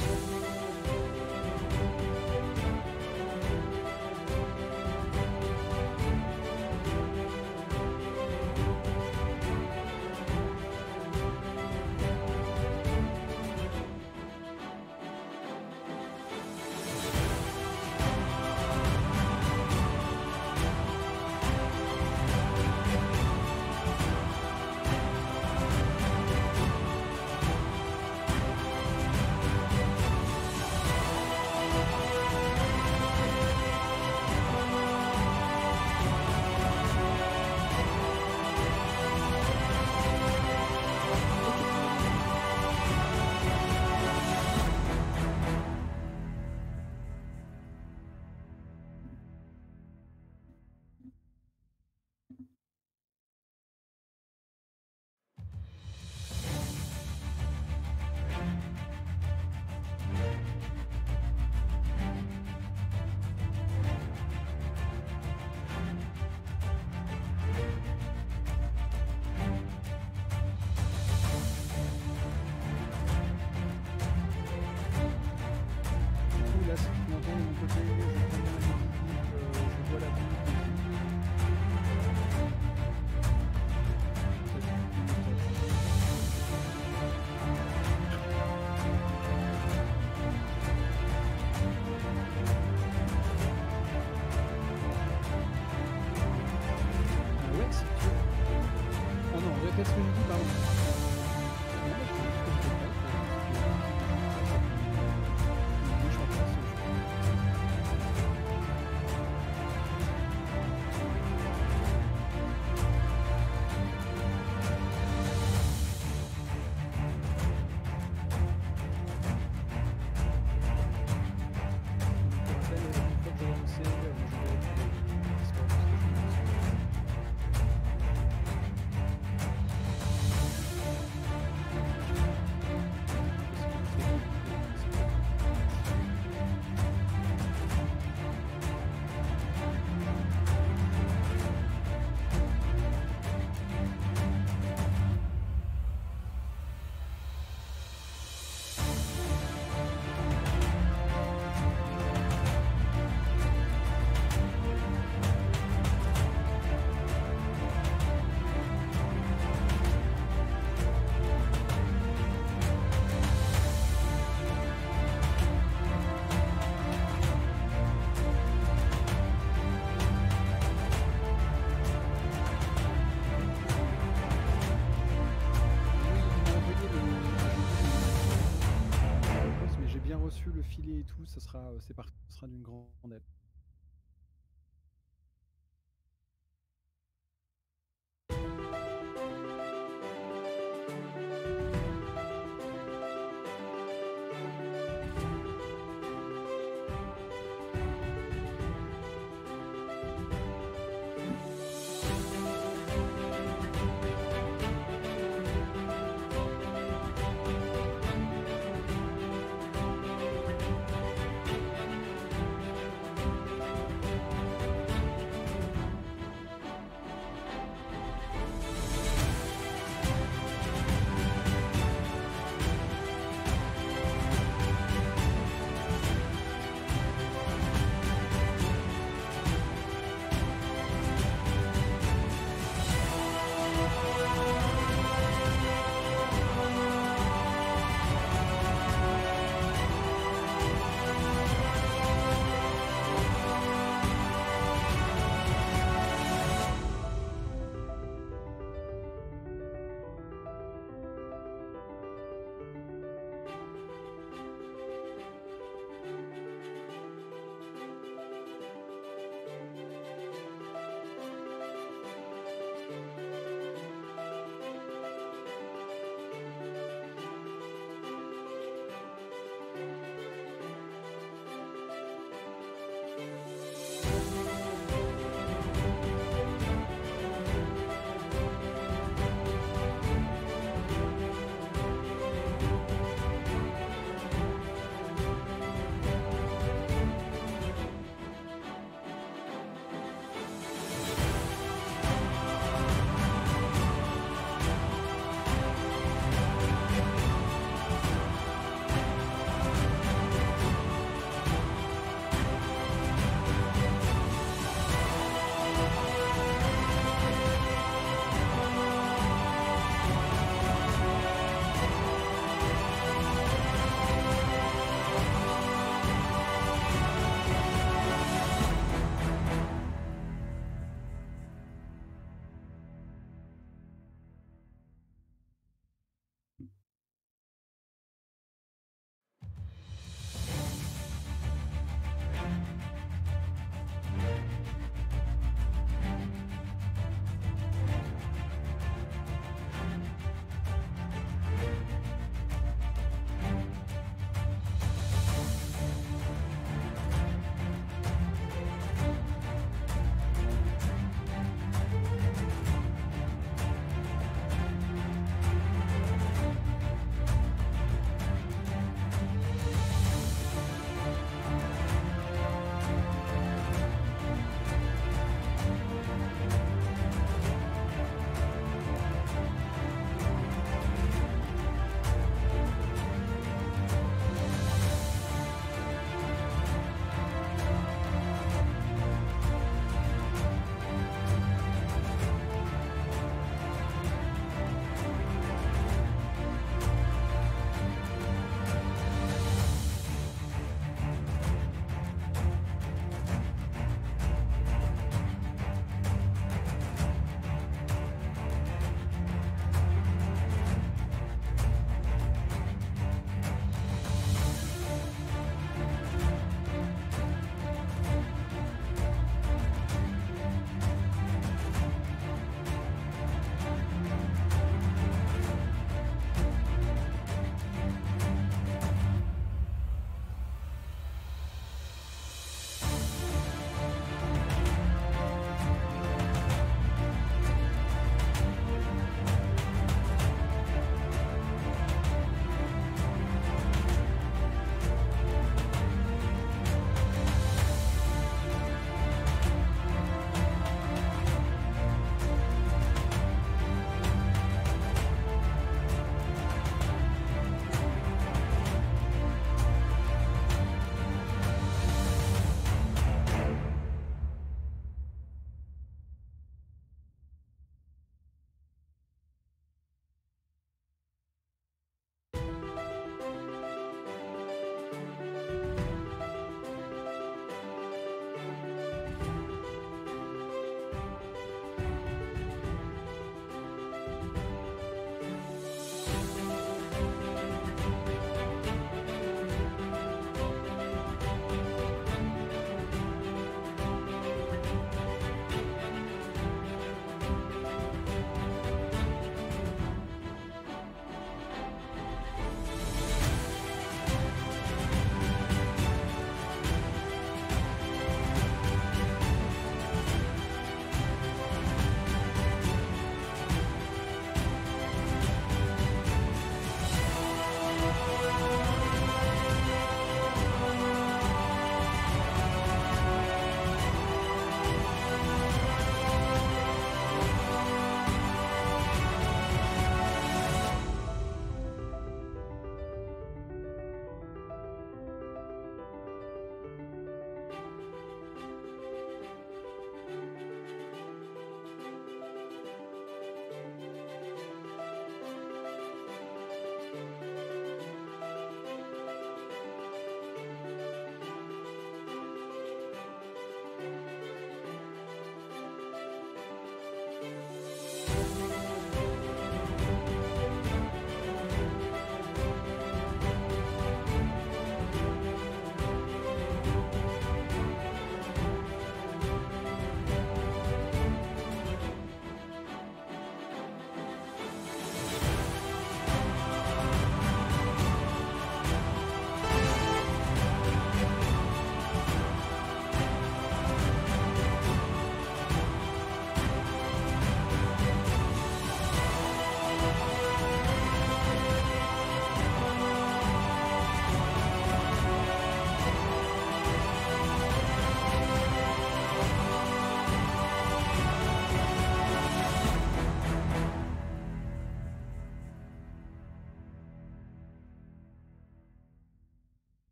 Le filet et tout, ça sera, c'est parti, ce sera d'une grande aide.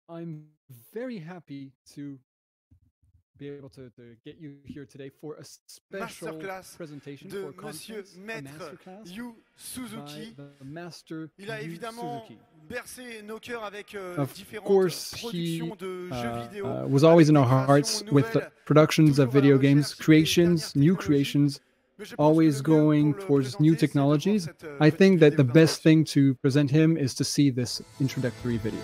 I'm very happy to be able to get you here today for a special Masterclass presentation de for Monsieur conference, a Maître masterclass Yu by Suzuki. the master Il a Yu évidemment Suzuki. bercé nos cœurs avec Of différentes course, productions he de jeux vidéo, was always avec in des our créations hearts with the nouvelles, productions of toujours à la video games, recherche des creations, dernières new technologies. creations, Mais je pense que always le mieux going pour le towards new présenter, c'est de voir technologies. cette I petite think that the vidéo best d'introduction. thing to present him is to see this introductory video.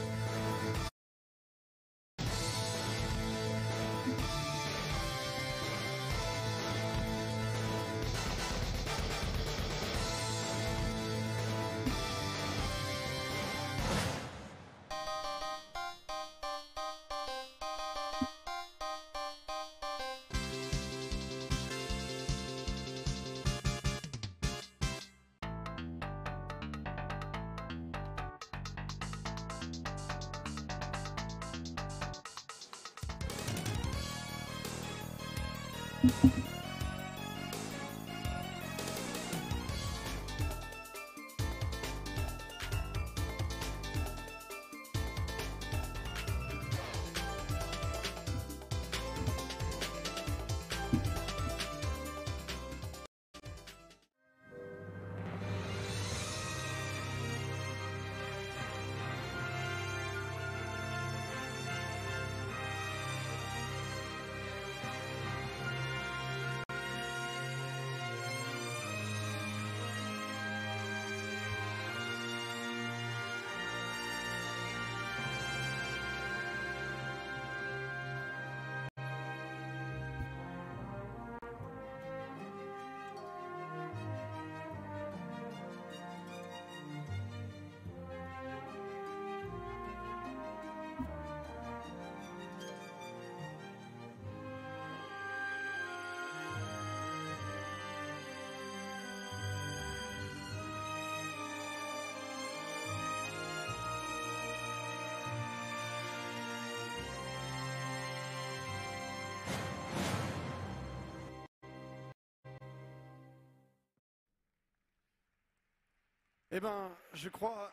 Eh ben, je crois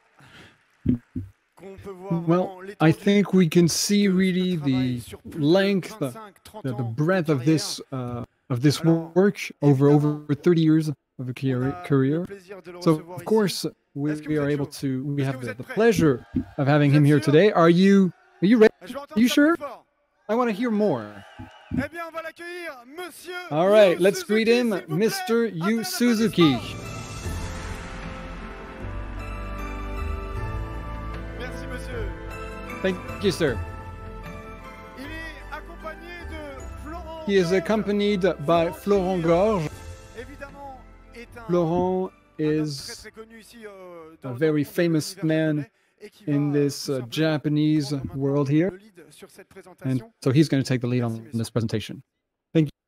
qu'on peut voir Well, vraiment I l'étendue think we can see de really travail the sur plus de length, 25-30 the ans de breadth of carrière. this Alors, work évidemment, over 30 years of a on a le career. plaisir de le So recevoir of ici. course we Est-ce que vous are êtes able chaud? to we Est-ce que have vous êtes the prêts? pleasure of having Vous him êtes here sûr? today. Are you ready? Je veux Are entendre you ça sure? plus fort. I want to hear more. Eh bien, on va l'accueillir, Monsieur All right, Yu let's greet Suzuki, him, s'il vous plaît. Mr. Un Yu tonnerre Suzuki. d'applaudissements. Merci, monsieur. Thank you, sir. Il est accompagné de Florent He is Gorge. accompanied by Florent Gorge. Évidemment, est un Florent homme très is très connu ici a dans very le monde de famous l'univers man japonais et qui in va this tout simplement Japanese prendre maintenant world here, le lead sur cette and présentation. so he's going to take the lead Merci, on messieurs. this presentation. Thank you.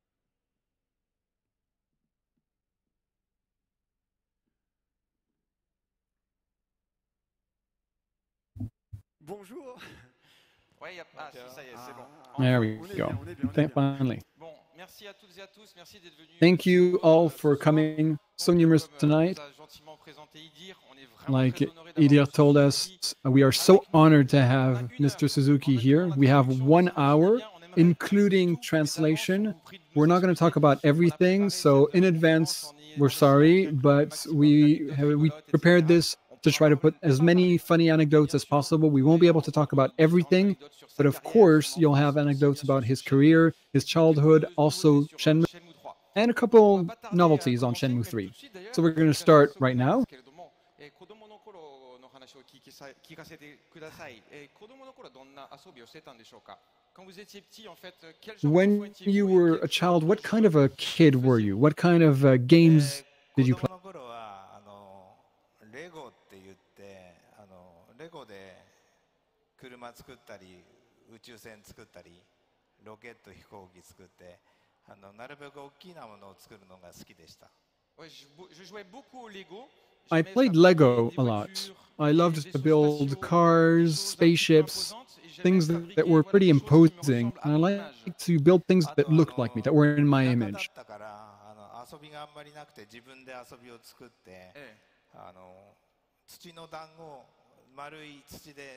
Bonjour. Oui, ah, si, ça y est, c'est bon. There Enfin, we on est go. bien, on est bien, on est bien. Finally. Bon, merci à toutes et à tous, merci d'être venus. Thank you all ce for soir. coming so Donc, numerous comme tonight. nous a gentiment présenté Idir, on est vraiment Like très honorés Idir d'avoir told Monsieur us, Suzuki we are so avec nous. honored to On a have une Mr. heure. Suzuki En here. incluant la We have traduction, 1 si vous voulez hour, bien, on aimerait including tout, mais translation. d'avance, on vous prie de nous We're not going to excuser. talk about On a everything, préparé so cette in conférence advance, en we're essayant sorry, d'inclure le but maximum we d'anecdotes rigolotes, prepared etc. this On to pourra try to put as many funny anecdotes as possible. We won't be able to talk about everything, but of course, you'll have anecdotes about his career, his childhood, also Shenmue, and a couple novelties on Shenmue 3. So we're going to start right now. 子供の頃の話を聞かせてください。子供の頃どんな遊びをしてたんでしょうか。Quand vous étiez petit, en fait, quel genre When d'enfant étiez-vous you et were quel a genre child, de what kind of jeux a kid were you? What kind of games did you 子 play? 供の頃はレゴって言ってレゴで車作ったり宇宙船作ったりロケット飛行機作ってなるべく大きなものを作るのが好きでした。 Ouais, je jouais beaucoup au Lego. I J'aimais played fabriquer Lego des a lot. voitures, I des loved to vaisseaux build spatiaux, cars, des choses un petit peu spaceships, imposantes, et j'aimais things that fabriquer, were voilà, pretty des choses qui me imposing. ressemblent à And I mon like image. to build things あ that と looked like me, that were in my 田舎だっ image. たから遊びがあんまりなくて自分で遊びを作って Eh, 土の団子丸い土で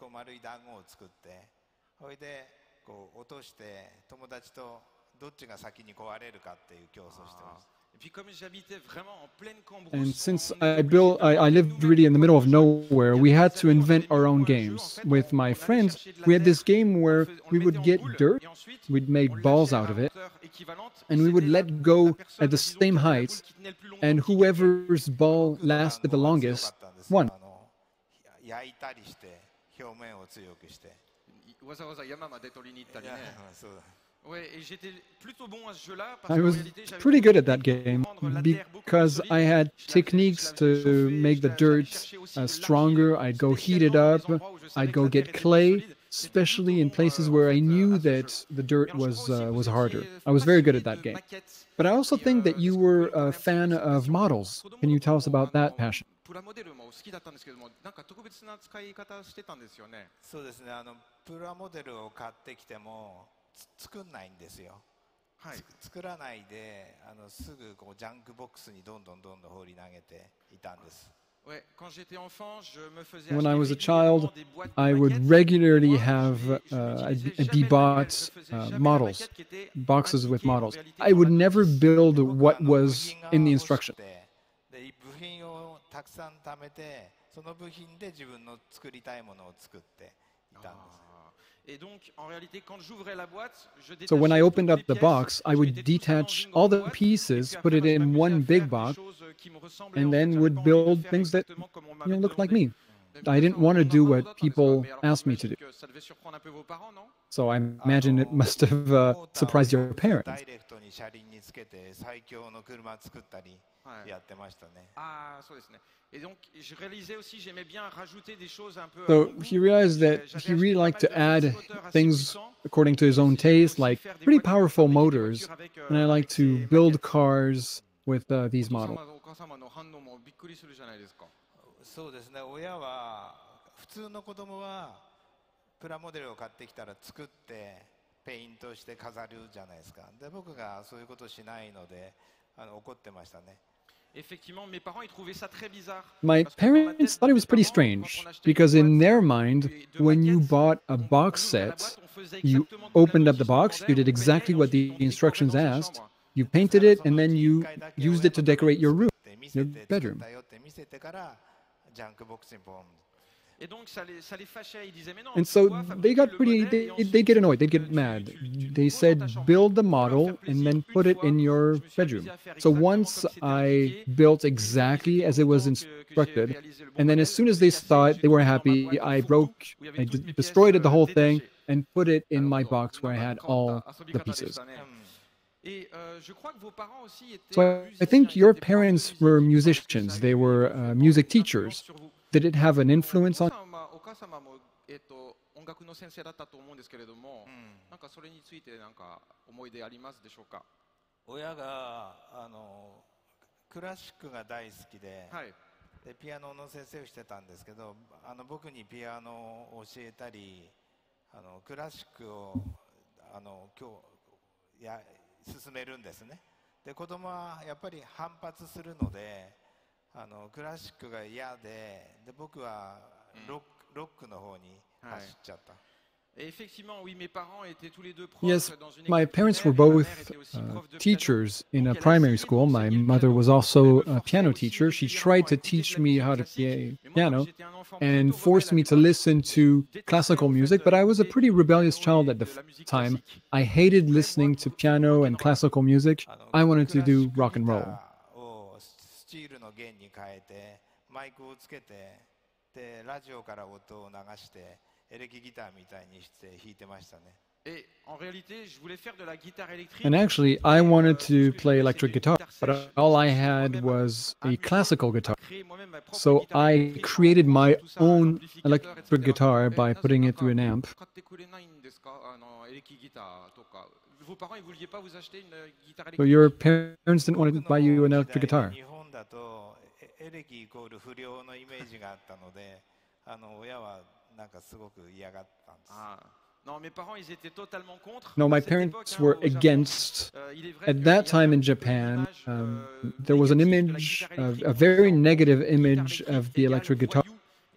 こう丸い団子を作って、それでこう落として友達とどっちが先に壊れるかっていう競争してました。 Et puis comme j'habitais vraiment en pleine Cambrousse, And since on était I lived really in the middle of nowhere, we had to invent our own games. With my friends, we had this game where we would get dirt, we'd make balls out of it, and we would let go at the same height, and whoever's ball lasted the longest won. 焼いたりして表面を強くして。 わざわざ山まで取りに行ったりね。 そうだ。 Ouais, et j'étais plutôt bon à ce jeu-là parce I qu'en was réalité, j'avais pretty good at that compris game comment rendre la terre beaucoup plus because solide. I had Je techniques l'avais to chauffé, make the j'allais dirt chercher aussi de stronger. l'argile. I'd go C'était heat it également up. des endroits où je savais I'd que go la terre get était plus clay, solide. C'était especially in plutôt places bon, where en I fait, knew à ce that jeu. the dirt Et alors, je crois was aussi que was vous harder. étiez I was very good passionné at that de game. maquettes. But I also Et, think that est-ce you que vous pouvez were me parler a un petit peu fan de cette of passion? models. 子供 Can の you tell 頃 us about あ that の passion? プラモデルも好きだったんですけども、なんか特別な使い方してたんですよね。 そうですね。プラモデルを買ってきても作んないんですよ。 はい。 作らないですぐこうジャンクボックスにどんどん放り投げていたんです。 Ouais, quand j'étais enfant, je me faisais When I acheter was a child, régulièrement des boîtes de I would maquettes. regularly Moi, have je n'utilisais I'd be jamais le manuel, bought je faisais jamais la models, maquette qui était boxes with indiquée en models. réalité I dans would la never notice. build 僕 what 部 was 品が in the 欲しく instruction. てで部品をたくさん貯めてその部品で自分の作りたいものを作っていたんです。 Et donc, en réalité, quand j'ouvrais la boîte, je So when I détachais opened toutes up les the pièces, box, I je would mettais tout ça dans detach une all grande the boîte, et pieces, puis put après, it moi, je in m'amusais one à big faire des box, choses qui me ressemblaient, and en fait. then J'avais would pas envie de build faire things that exactement comme on m'avait look like demandé. me. Donc, I ça, didn't want to on do apprend what d'autant, n'est-ce pas? people Mais alors, asked me to j'imagine do. que ça devait surprendre un peu vos parents, non? So I imagine it must have モーターを surprised your ダ parents. イレクトに車輪につけて最強の車作ったりはい。 やってましたね。 Ah, そうですね。Et donc, je réalisais aussi, j'aimais bien rajouter des choses un peu à So mon goût. he realized that J'avais he really acheté pas liked mal to de add multimoteurs assez things puissants. according to his own Aussi, j'aimais taste, aussi like faire des pretty voitures, powerful fabriquer des motors, voitures avec, and I like avec to ces build maquettes. cars with お these 父 models. 様お母様の反応もびっくりするじゃないですか。 そうですね。親は普通の子供はプラモデルを買ってきたら作ってペイントして飾るじゃないですか。で僕がそういうことしないので怒ってましたね。 Effectivement, mes parents ils trouvaient ça très bizarre. My Parce que dans ma parents tête, thought it mes was pretty parents, quand strange on achetait because une in boîte their mind, de when you maquettes, bought a on box ouvrait la set, boîte, on faisait you exactement comme la opened up the notice box, you demandait, did on payait exactly et what the ensuite on décorait instructions dans sa asked, chambre. you で painted それ it, はそ and のう then ち you 1回だけ used 親 it to のため decorate に your 作 room, って見せ your て作っ bedroom. たよって見せてからジャンクボックスにボン。 Et donc ça les fâchait, ils disaient mais non, And tu so dois they fabriquer got le pretty, modèle et they ensuite get annoyed, they get tu mad. poses They dans ta said, chambre. build the Pour leur model faire and plaisir, then une put it fois, in your je me suis amusé bedroom. à faire So exactement once comme c'était I indiqué. built Une fois, ils exactly étaient as it was contents que j'ai instructed, réalisé le bon and then as modèle. soon as Je they l'ai cassé, saw it, j'ai they were mis dans ma happy. boîte I fourre-tout broke, où il y avait I toutes mes pièces destroyed it, the whole thing, détachées. and put it in なる my ほど。 box where I なん had か変わっ all た遊び the 方でし pieces. たね。Et je crois que vos parents aussi étaient So I musiciens, think ils your étaient profs de parents were musique. Est-ce que ça musicians. a They eu were effectivement music une influence teachers. sur vous? Did it have an お influence 父 on? 様、お母様も、音楽の先生だったと思うんですけれども、なんかそれについてなんか思い出ありますでしょうか？ 親がクラシックが大好きで、 はい。 でピアノの先生をしてたんですけど僕にピアノを教えたりクラシックを今日進めるんですね。で子供はやっぱり反発するのでクラシックが嫌で僕はロックの方に走っちゃった。 Et effectivement, oui, mes parents étaient tous les deux profs Yes, dans une my école parents primaire were et ma both mère était aussi prof de piano. teachers in a Donc, elle a primary essayé de school. My m'enseigner le mother piano. was Elle also me a forçait piano aussi teacher. She régulièrement tried à to écouter de teach la me musique how to classique. play Mais moi, comme piano j'étais un enfant and plutôt forced rebelle à me to l'époque, listen to je détestais classical en music, fait but I was a écouter pretty du rebellious piano child et at the de la musique time. classique. I hated Très listening to rock piano and and roll. classical music. I wanted to do クラ rock シック and ギ roll. ターをスチールの弦に変えてマイクをつけてでラジオから音を流してエレキギターみたいにして弾いてましたね。 Et en réalité, je voulais faire de la guitare électrique. And actually, I Mais, wanted ce to que je play voulais, electric c'était une guitar, guitare but sèche. all I Je me suis had moi-même was a amusé classical à guitar. créer moi-même ma propre So guitare I électrique en created my branchant tout ça à own l'amplificateur, electric etc. guitar by なぜ putting なん it か through an amp. 買ってくれないんですか？エレキギターとか。Vos parents, ils vouliez pas vous acheter une guitare So électrique? your parents didn't want 僕 to buy you an の electric 時代 guitar. に日本だとエレキイコール不良のイメージがあったので親はなんかすごく嫌がったんです。 Ah. Non, mes parents, ils étaient totalement contre. No, À my cette parents époque, were au Japon, against. il est vrai At qu'il y that avait time un in peu Japan, l'image there was an négative de la image, guitare électrique a en very disant negative guitare image électrique of the égale electric guitar. voyou. Et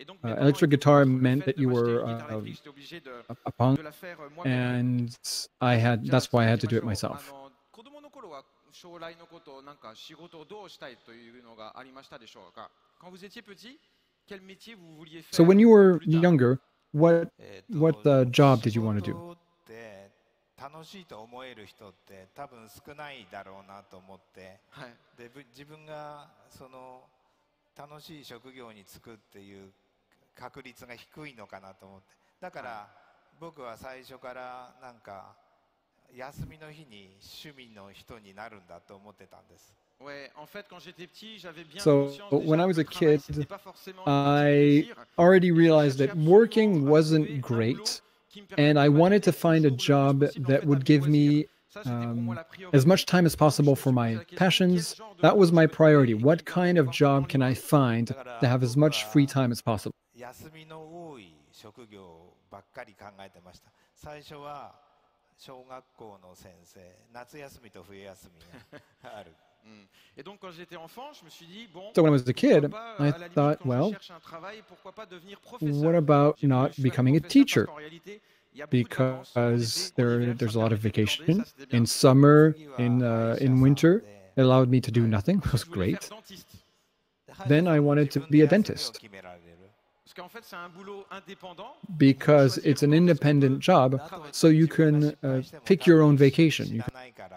electric guitar meant that you were a punk, and that's why I had to do it myself. 子供の頃は将来のことをなんか仕事をどうしたいというのがありましたでしょうか Quand vous étiez petit, quel métier vous vouliez faire So when you were plus tard? younger, what job did you want to do? 仕事って楽しいと思える人って多分少ないだろうなと思って、 はいで自分がその楽しい職業に就くっていう確率が低いのかなと思って、だから僕は最初からなんか休みの日に趣味の人になるんだと思ってたんです。 Ouais, en fait, quand j'étais petit, j'avais bien So conscience when déjà I que was le a travail, kid, c'était pas forcément un I plaisir. already Et realized je that cherchais working absolument à trouver wasn't un great, boulot qui me and I permettait de wanted to m'adapter find a toujours le plus job possible, en that fait, à would mes give me loisirs. Ça, c'était pour moi la priorité. as much time as possible Je me for suis posé my la question, quel passions. genre de That was boulot my je peux trouver priority. et qui What me permet kind of d'avoir du job temps can I libre? find to have as much free time as possible? 休みの多い職業ばっかり考えてました。最初は小学校の先生、夏休みと冬休みがある。 Et donc, quand j'étais enfant, je me suis dit, bon, So when I was a kid, pourquoi pas, I à la limite, thought, quand je well, cherche un travail, pourquoi pas devenir professeur? what about J'ai voulu not faire becoming a professeur parce teacher? qu'en réalité, il y a beaucoup de vacances en Because été, en hiver, there's ça a lot of permettait de glander, vacation. ça c'était bien. In summer, 次は in winter, it allowed me to do Ouais. nothing. It was Je voulais faire great. dentiste. Then I wanted to be a dentist. 決められる。 Parce qu'en fait, c'est un boulot indépendant. Because it's an independent job, so you can pick your own vacation. You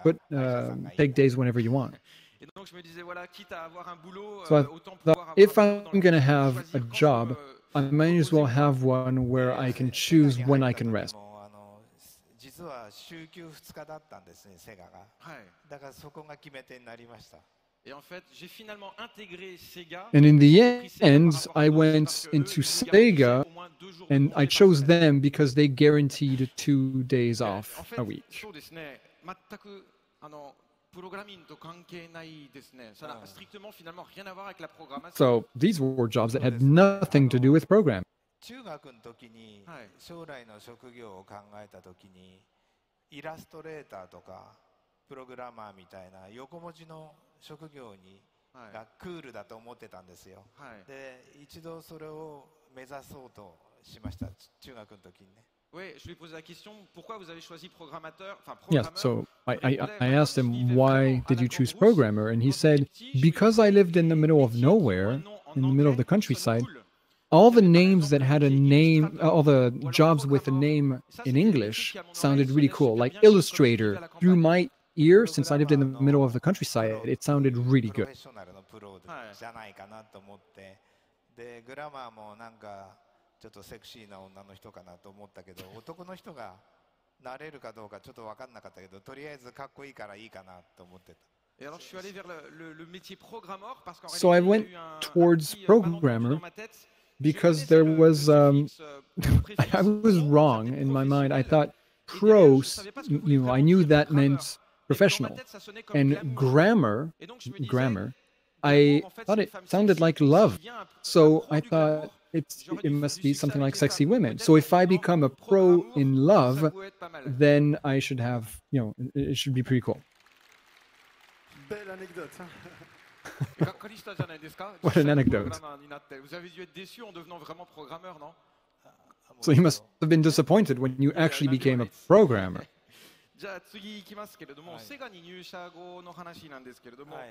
can take days whenever you want. Et donc, je me disais, voilà, quitte à avoir un boulot, So I autant pouvoir thought, avoir if un boulot dans I'm going to lequel je peux have a choisir quand je job, veux, I might as well reposer mon have one where I can choose when I can rest. 実は週休2日だったんですね、セガが。 Ouais. だからそこが決め手になりました。 Et en fait, j'ai finalement intégré Sega. And in the J'ai pris Sega par end, rapport à I d'autres went parce que eux, into ils nous Sega, garantissaient au moins 2 jours de and I congé par chose semaine. them because they guaranteed 2 days で off en fait, a week. そうですね、全くプログラミングと関係ないですね。ça n'a strictement finalement rien à voir avec la programmation. So these were jobs that had nothing to do with programming. 中学の時にはい将来の職業を考えた時にイラストレーターとかプログラマーみたいな横文字の職業にはいがクールだと思ってたんですよ。 はいで一度それを目指そうとしました。中学の時にね。 Oui, je lui ai posé la question, pourquoi vous avez choisi programmateur, enfin Yes, programmeur? so I Je asked vivais him, vraiment why à did la you choose Cambrousse. programmer? And he Quand said, j'étais petit, je because I voulais lived in the des middle of métiers qui ont nowhere, un nom en in the middle of the anglais qui sonne countryside, cool. all the J'avais par names that exemple had a un métier name, illustrateur, all the ou alors jobs with a programmeur. name Et ça, in c'était des métiers English qui, à mon sounded oreille, really sonnaient cool, super like bien, comme je vivais illustrator. à la Through campagne. my ear, since I lived in the middle of the countryside, it sounded really プロ good. フェッショナルのプロじゃないかなと思ってでグラマーもなんかちょっとセクシーな女の人かなと思ったけど男の人がなれるかどうかちょっと分かんなかったけどとりあえずかっこいいからいいかなと思ってた。 Et alors, je suis allé vers le métier programmeur parce qu'en So I réalité, il y went a eu un towards petit programmer malentendu dans ma tête. Je because connaissais there le was, préfixe, préfixe I was pro, wrong ça fait in my mind. I professionnel. thought Et derrière, pro, je savais pas ce que voulait I vraiment knew dire that programmeur. meant Et dans ma professional. tête, ça sonnait comme And glamour. grammar, Et donc, je me disais, grammar, glamour, I en fait, thought c'est une it femme sounded sexy. like Donc, love. s'il y a un So pro I du thought glamour, it du must succès be something avec like les sexy femmes. women. Peut-être So qu'en if I devenant become a pro programmeur, in ça love, pouvait être pas mal. then I should have, it should be pretty cool. Belle anecdote. Hein. がっかりしたじゃないですか。 What an 実際に anecdote. プログラマーになって。Vous avez dû être déçu en devenant vraiment programmeur, non? So you must have been disappointed when you actually became a programmer. じゃあ次行きますけれども、 はいセガに入社後の話なんですけれども、 はい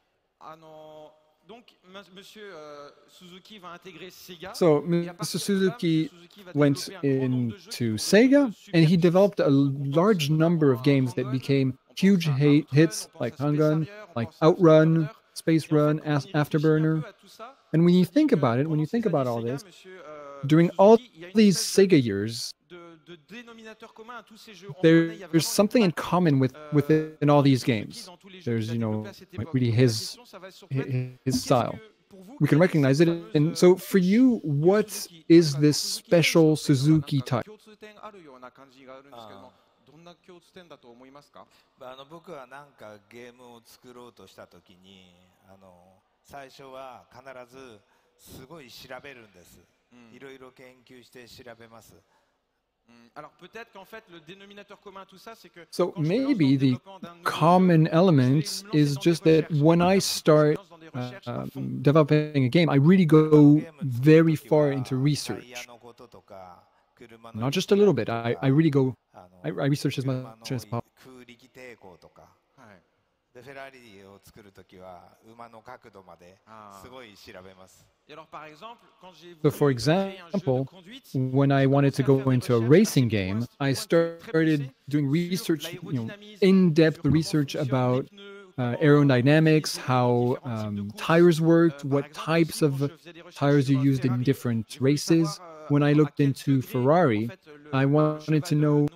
donc Monsieur Suzuki va intégrer Sega. So Et à Mr. partir de là, Suzuki Suzuki va went développer un grand nombre de jeux qui into ont Sega, devenu de and he super developed a succès. On pense large number of notamment à games that Hang-On, became on pense huge à Outrun, hits on pense like à Space Hang-On, Harrier, on like pense à Outrun, Afterburner. Space Et en fait, Run, quand on y réfléchit un Afterburner. peu à tout ça, And when you on se dit think que about it, when pendant you ces think années about all Sega, this, Monsieur during all Suzuki, il y a une these espèce Sega years, de dénominateur commun à tous ces jeux. On reconnaît, il y a there's vraiment something in une patte, common within all these Suzuki games. dans tous les jeux There's, qu'il a you know, développés à cette like époque. really Donc la his question, ça va surtout être, his qu'est-ce style. que, pour vous, We can quelle est recognize cette it. fameuse, And so for you, what Suzuki is なんか this 鈴木の special 特徴がなん Suzuki か type? 共通点あるような感じがあるんですけども、どんな共通点だと思いますか？ 僕はなんかゲームを作ろうとした時に最初は必ずすごい調べるんです。いろいろ研究して調べます。 Alors peut-être qu'en fait le dénominateur commun à tout ça c'est que So quand je me lance dans maybe le the développement d'un nouveau jeu, common je vais me element lancer is dans des just that recherches. when I Je me start lance dans des developing a game, I really go very far into タイヤ research. のこととか車の Not just a little bit. I really go. あの I research as 車 much as の possible. 空力抵抗とかはい。 でフェラーリを作るときは馬の角度まですごい調べます Et alors, par exemple, quand j'ai So, voulu for créer un jeu de example, conduite, when I wanted to go into a racing game, I started doing research, in-depth research about aerodynamics, how tires worked, what types of tires you used in different races. When I looked into Ferrari, I wanted to know,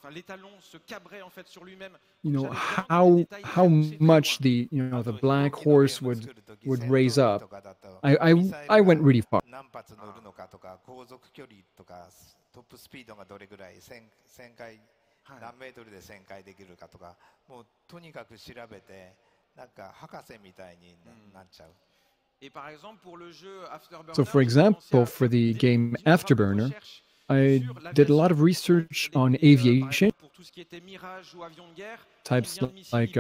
how much the black horse would raise up. I went really far. 何発乗るのかとか航続距離とかトップスピードがどれぐらい1000回何メートルで旋回できるかとかもうとにかく調べてなんか博士みたいになっちゃう。 So, for example, for the game Afterburner, I did a lot of research on aviation, types like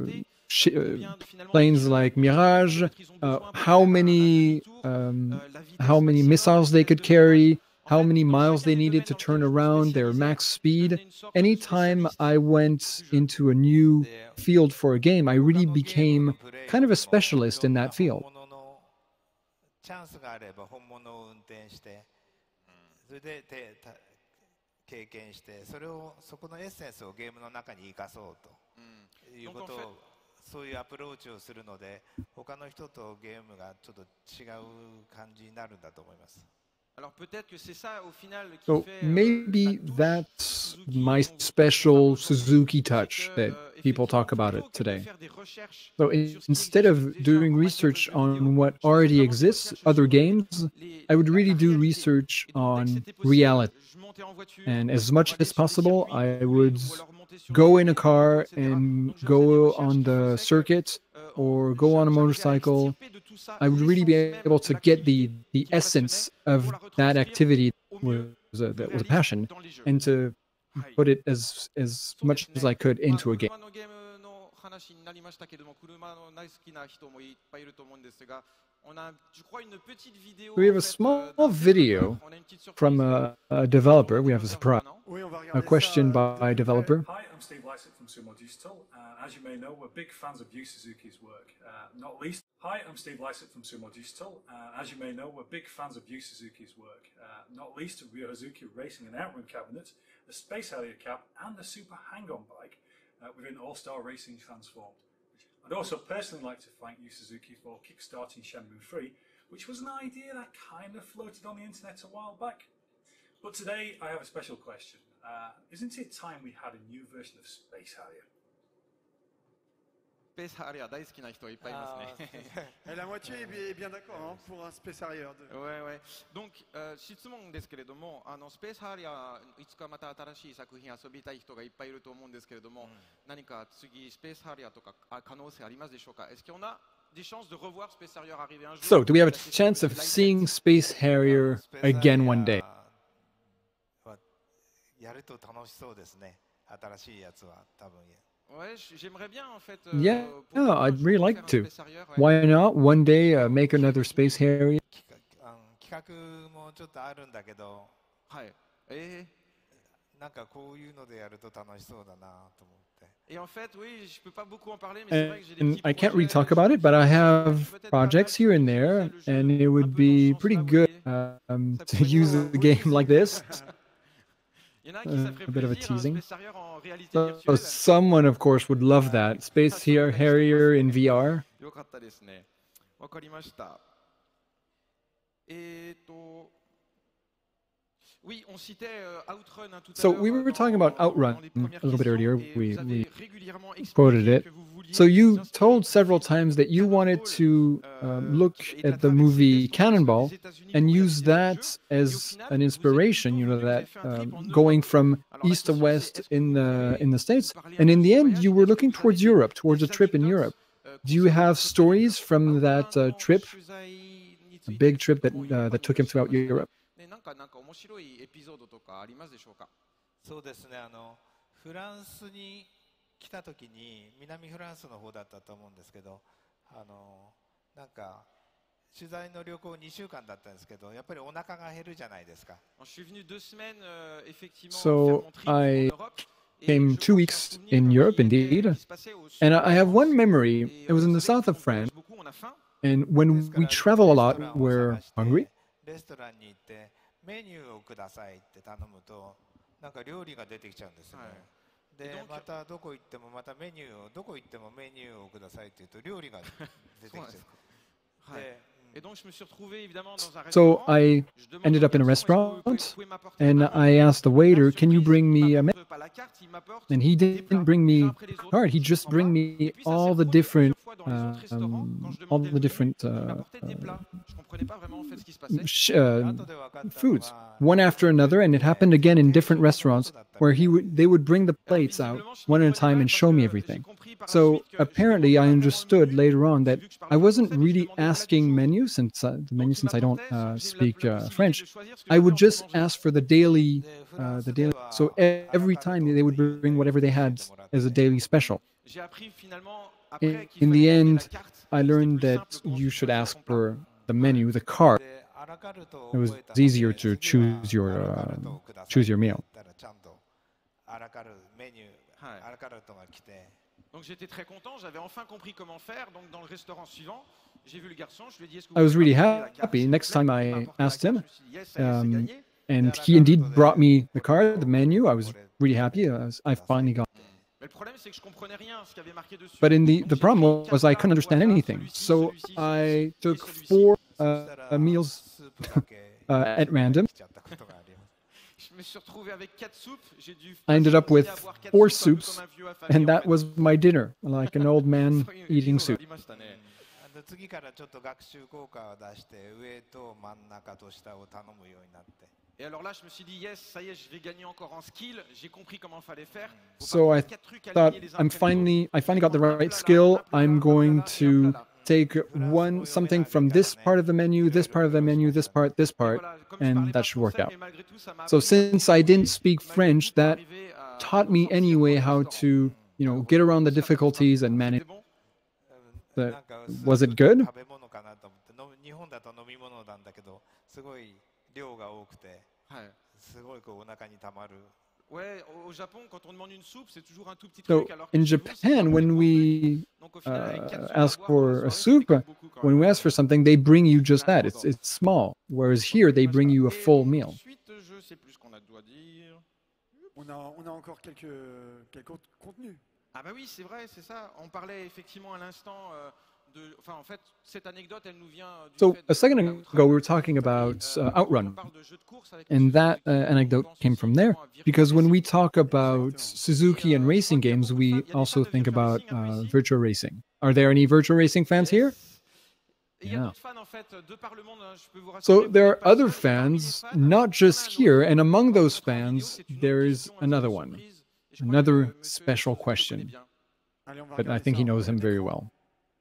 planes like Mirage, how many missiles they could carry, how many miles they needed to turn around, their max speed. Anytime I went into a new field for a game, I really became kind of a specialist in that field. 本物のチャンスがあれば本物を運転してそれで経験してそこのエッセンスをゲームの中に生かそうということをそういうアプローチをするので他の人とゲームがちょっと違う感じになるんだと思います。 So maybe that's my special Suzuki touch that people talk about it today. So instead of doing research on what already exists, other games, I would really do research on reality. And as much as possible, I would go in a car and go on the circuit or go on a motorcycle. I would really be able to get the essence of that activity that was a passion and to put it as much as I could into a game. We have a small video from a developer. We have a surprise. A question by a developer. Hi, I'm Steve Lysack from Sumo Digital. As you may know, we're big fans of Yu Suzuki's work. Not least, hi, I'm Steve Lysack from Sumo Digital. As you may know, we're big fans of Yu Suzuki's work. Not least, Ryo Hazuki racing an outrun cabinet, the Space Harrier cab, and the Super Hang-On bike within All-Star Racing Transformed. I'd also personally like to thank Yu Suzuki for kickstarting Shenmue 3, which was an idea that kind of floated on the internet a while back. But today I have a special question. Isn't it time we had a new version of Space Harrier? Space Harrier 大好きな人いっぱいいますね。 Et la moitié est bien d'accord hein, pour un Space Harrier. はいはい。Donc 質問ですけれども、スペースハリアーいつかまた新しい作品遊びたい人がいっぱいいると思うんですけれども、何か次スペースハリアーとか可能性ありますでしょうか？ Est-ce qu'on a des chances de revoir Space Harrier arriver un jour? So, do we have a chance of seeing Space Harrier again one day? やると楽しそうですね。新しいやつは多分。 Ouais, j'aimerais bien en fait. Yeah, I'd really like to. Why not one day make another Space Harrier? 企画もちょっとあるんだけど、 はい。 なんかこういうのでやると楽しそうだなと思って。 Et en fait, oui, je peux pas beaucoup en parler, mais c'est vrai que j'ai des And petits I can't really projets, talk about it, but I have projects here and there, and it would be pretty good to use a game like this. Il y en a qui ça ferait A bit of a plaisir, teasing. Space Harrier en réalité So virtuelle. someone, of course, would love that. Space Harrier in VR. よかったですね。わかりました。Oui, on citait Outrun tout à So l'heure. we were talking about Outrun dans les premières a little bit questions, earlier. et We vous avez we régulièrement expliqué quoted it. que vous vouliez So you vous inspirer told several times that you wanted to look at the movie Cannonball and use that as an inspiration. You know, that going from east to west in the States, and in the end, you were looking towards Europe, towards a trip in Europe. Do you have stories from that trip, a big trip that took him throughout Europe? なんか面白いエピソードとかありますでしょうか？ そうですね。フランスに来た時に南フランスの方だったと思うんですけど、 なんか取材の旅行2週間だったんですけど、やっぱりお腹が減るじゃないですか。 Je suis venu 2 semaines effectivement So faire mon trip en I Europe. Et came je 2 crois que mon weeks souvenir in de Europe, lui était indeed. ce qui se passait au sud And de I la have one France. memory. Et It was in vous the savez, south quand of on voyage France. beaucoup, on a faim. And で when すか we ら travel a レス lot, トランを we're 探して hungry. レストランに行ってメニューをくださいって頼むとなんか料理が出てきちゃうんですよね、 はい、 で donc またどこ行ってもまたメニューをどこ行ってもメニューをくださいって言うと料理が出てきちゃうで Et donc je me suis retrouvé évidemment dans un So restaurant. I Je demande ended au up in a garçon, est-ce que vous restaurant, pouvez m'apporter and un commande? I asked the La waiter, "Can you surprise, bring il me a m'apporte pas la carte, il m'apporte And he des plats, didn't bring les uns me après les a autres. card. He Je just comprends bring pas. Et me puis ça s'est all the reproduit different plusieurs fois dans les autres restaurants. Quand je all demandais the le different menu, il m'apportait des plats. Je comprenais pas vraiment en fait ce qui se passait. foods, one after another, and it happened again in different restaurants where they would bring the Alors plates out visiblement, je one n'y at a comprenais time pas and parce show me que j'ai everything. compris par la So suite que je apparently, demandais I pas vraiment le understood menu, later on that vu que je I parle pas wasn't français, mais je really demandais le plat du asking jour. menus since the Donc menu il since I don't m'apportait sans que j'ai speak la possibilité French. de choisir ce que I j'avais would envie de just manger. ask for the daily. So every time they would bring whatever they had as a daily special. J'ai appris finalement In, après qu'il in fallait the demander la end, carte. I C'était learned plus that simple pour you ensuite should choisir ask son plat. for the menu, the card. でアラカルトを It was 覚えたので easier to 次は choose your アラカルトをください choose って your 言 meal. ったらちゃんとアラカルメニュー、 はい。 アラカルトが来て Donc j'étais très content, j'avais enfin compris comment faire. Donc dans le restaurant suivant, j'ai vu le garçon, je lui ai dit est-ce que vous I was pouvez really m'apporter la carte, happy. s'il vous Next plaît? time Il m'a I apporté la asked carte, him, je me suis dit yes, ça y est, c'est gagné. and he indeed brought me the card, the menu. I was really happy. I finally got. Mais le problème c'est que je comprenais rien ce qui avait marqué dessus. But in Donc the j'ai problem pris was I quatre couldn't plats, understand voilà, anything. celui-ci, So celui-ci, I celui-ci, took et celui-ci. 4 そしたら meals スープだけ at random. 来ちゃったことがあります Je me suis retrouvé avec 4 soupes. J'ai dû I ended up passer mon with dîner à boire 4 4 soupes, un peu soups, comme un vieux affamé, and en that fait. was my dinner, like an old man そういう eating のがあ soup. りましたね。 次からちょっと学習効果を出して上と真ん中と下を頼むようになって Et alors là, je me suis dit, yes, ça y est, je vais gagner encore en skill. J'ai compris comment fallait faire. Faut So pas I faire quatre trucs thought alignés les uns I après les autres. finally got the Prendre un right plat là, skill. un plat là, I'm un plat going là, et un plat to là. take something from this part of the menu, this part of the menu, this part, this Et part, voilà, comme je parlais and pas that should work français, out. mais malgré tout, ça m'a So appris à me since I didn't débrouiller, speak malgré French, tout, pour that arriver à taught m'en me sortir anyway dans le how restaurant. to, get around the difficulties and manage. なん But か was it good? 食べ物かなと思って日本だと飲み物なんだけどすごい量が多くて Ouais. すごいこうお腹にたまる Ouais, au Japon, quand on demande une soupe, c'est toujours un tout petit So truc. Alors que in chez nous, c'est Japan, vraiment when des gros we trucs. Donc au final, avec quatre soupes à ask boire for dans la a soirée, ça soup, déconne beaucoup quand when même. we ask for something, they bring you just that. It's small. Whereas here, they bring you a full meal. Ensuite, je sais plus ce qu'on doit dire. On a encore quelques contenus. Ah bah oui, c'est vrai, c'est ça. On parlait effectivement à l'instant enfin en fait, cette anecdote, elle nous vient du So fait a second de ago, we were talking Et, about on Outrun, parle de jeux de course avec and Monsieur that Suzuki, on anecdote pense came aussi from there. évidemment à Virtua Because when we Racing. talk about Suzuki and je racing crois qu'il y a games, beaucoup de we fans- il y a des also fans de think Virtua about Racing un peu ici. virtual racing. Are there any virtual racing fans here? Yes. Et il y a Yeah. d'autres fans en fait de par le monde, hein, je peux vous rassurer, So vous there n'êtes are pas other seuls, et parmi les fans, fans, not il y en a just un autre here, and qu'on among va those vous montrer en vidéo, fans, c'est une autre there's question assez another one, surprise, et je crois another que Monsieur special Suzuki le connaît question, bien. Allez, on va but I regarder think ça he en knows him very écran. well.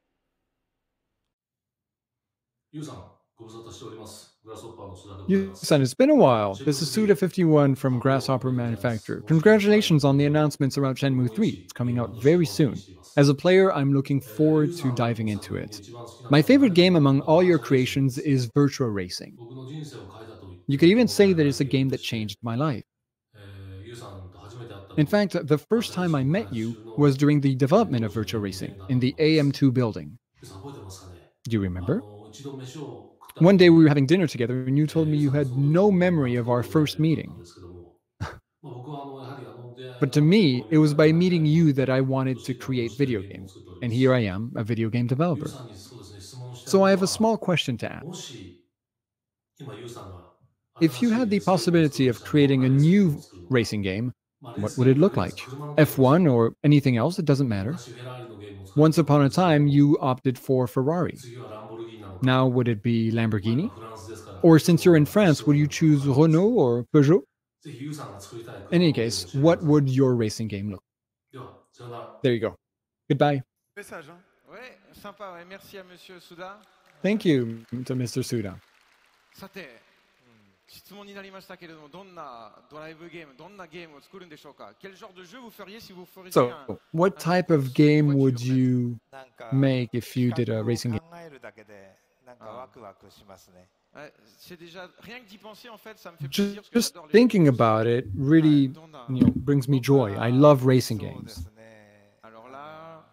ゆうさん、ご無沙汰しております。グラスホッパーの須田でございます。 Yusan, it's been a while. This is Suda51 from Grasshopper Manufacturer. Congratulations on the announcements around Shenmue 3. It's coming out very soon. As a player, I'm looking forward to diving into it. My favorite game among all your creations is Virtua Racing. 僕の人生を変えたと言って You could even say that it's a game that changed my life. ゆうさんと初めて会った In fact, the first time I met you was during the development of Virtua Racing in the AM2 building. ゆうさん覚えてますかね Do you remember? 一度飯を食った One day we were having dinner together and you told me you had no memory of our first meeting. なんですけどもまあ僕はやはり出会い But to me, it was by meeting you that I wanted to create video games. And here I am, a video game ゆう developer. さんにそうですね質問した So い I の have a は small question to ask. もし今ゆうさんが If you had the possibility of creating a new racing game, what would it look like? F1 or anything else, it doesn't matter. 昔フェラーリのゲームを作 Once upon a time, you opted for Ferrari. 次はランボルギーニなのか Now, would it be Lamborghini? フランスですから Or since you're in France, would you choose Renault or Peugeot? ぜひゆうさんが作りたい In any case, what would your racing game look? ではさよなら There you go. Goodbye. Message, hein. Ouais, sympa, ouais. Merci à Monsieur Souda. Thank you to Mr. Suda. さて、 質問になりましたけれども、どんなドライブゲーム、どんなゲームを作るんでしょうか。Quel genre de jeu vous feriez si vous feriez So, what type of game would you なんか make if you did a 企 racing 画 game? を考えるだけでなんかワクワクしますね。 C'est déjà rien que d'y penser en fait, ça me fait plaisir parce que Just j'adore les thinking about it really, brings me joy. I love racing そうで games. すね。 Alors là,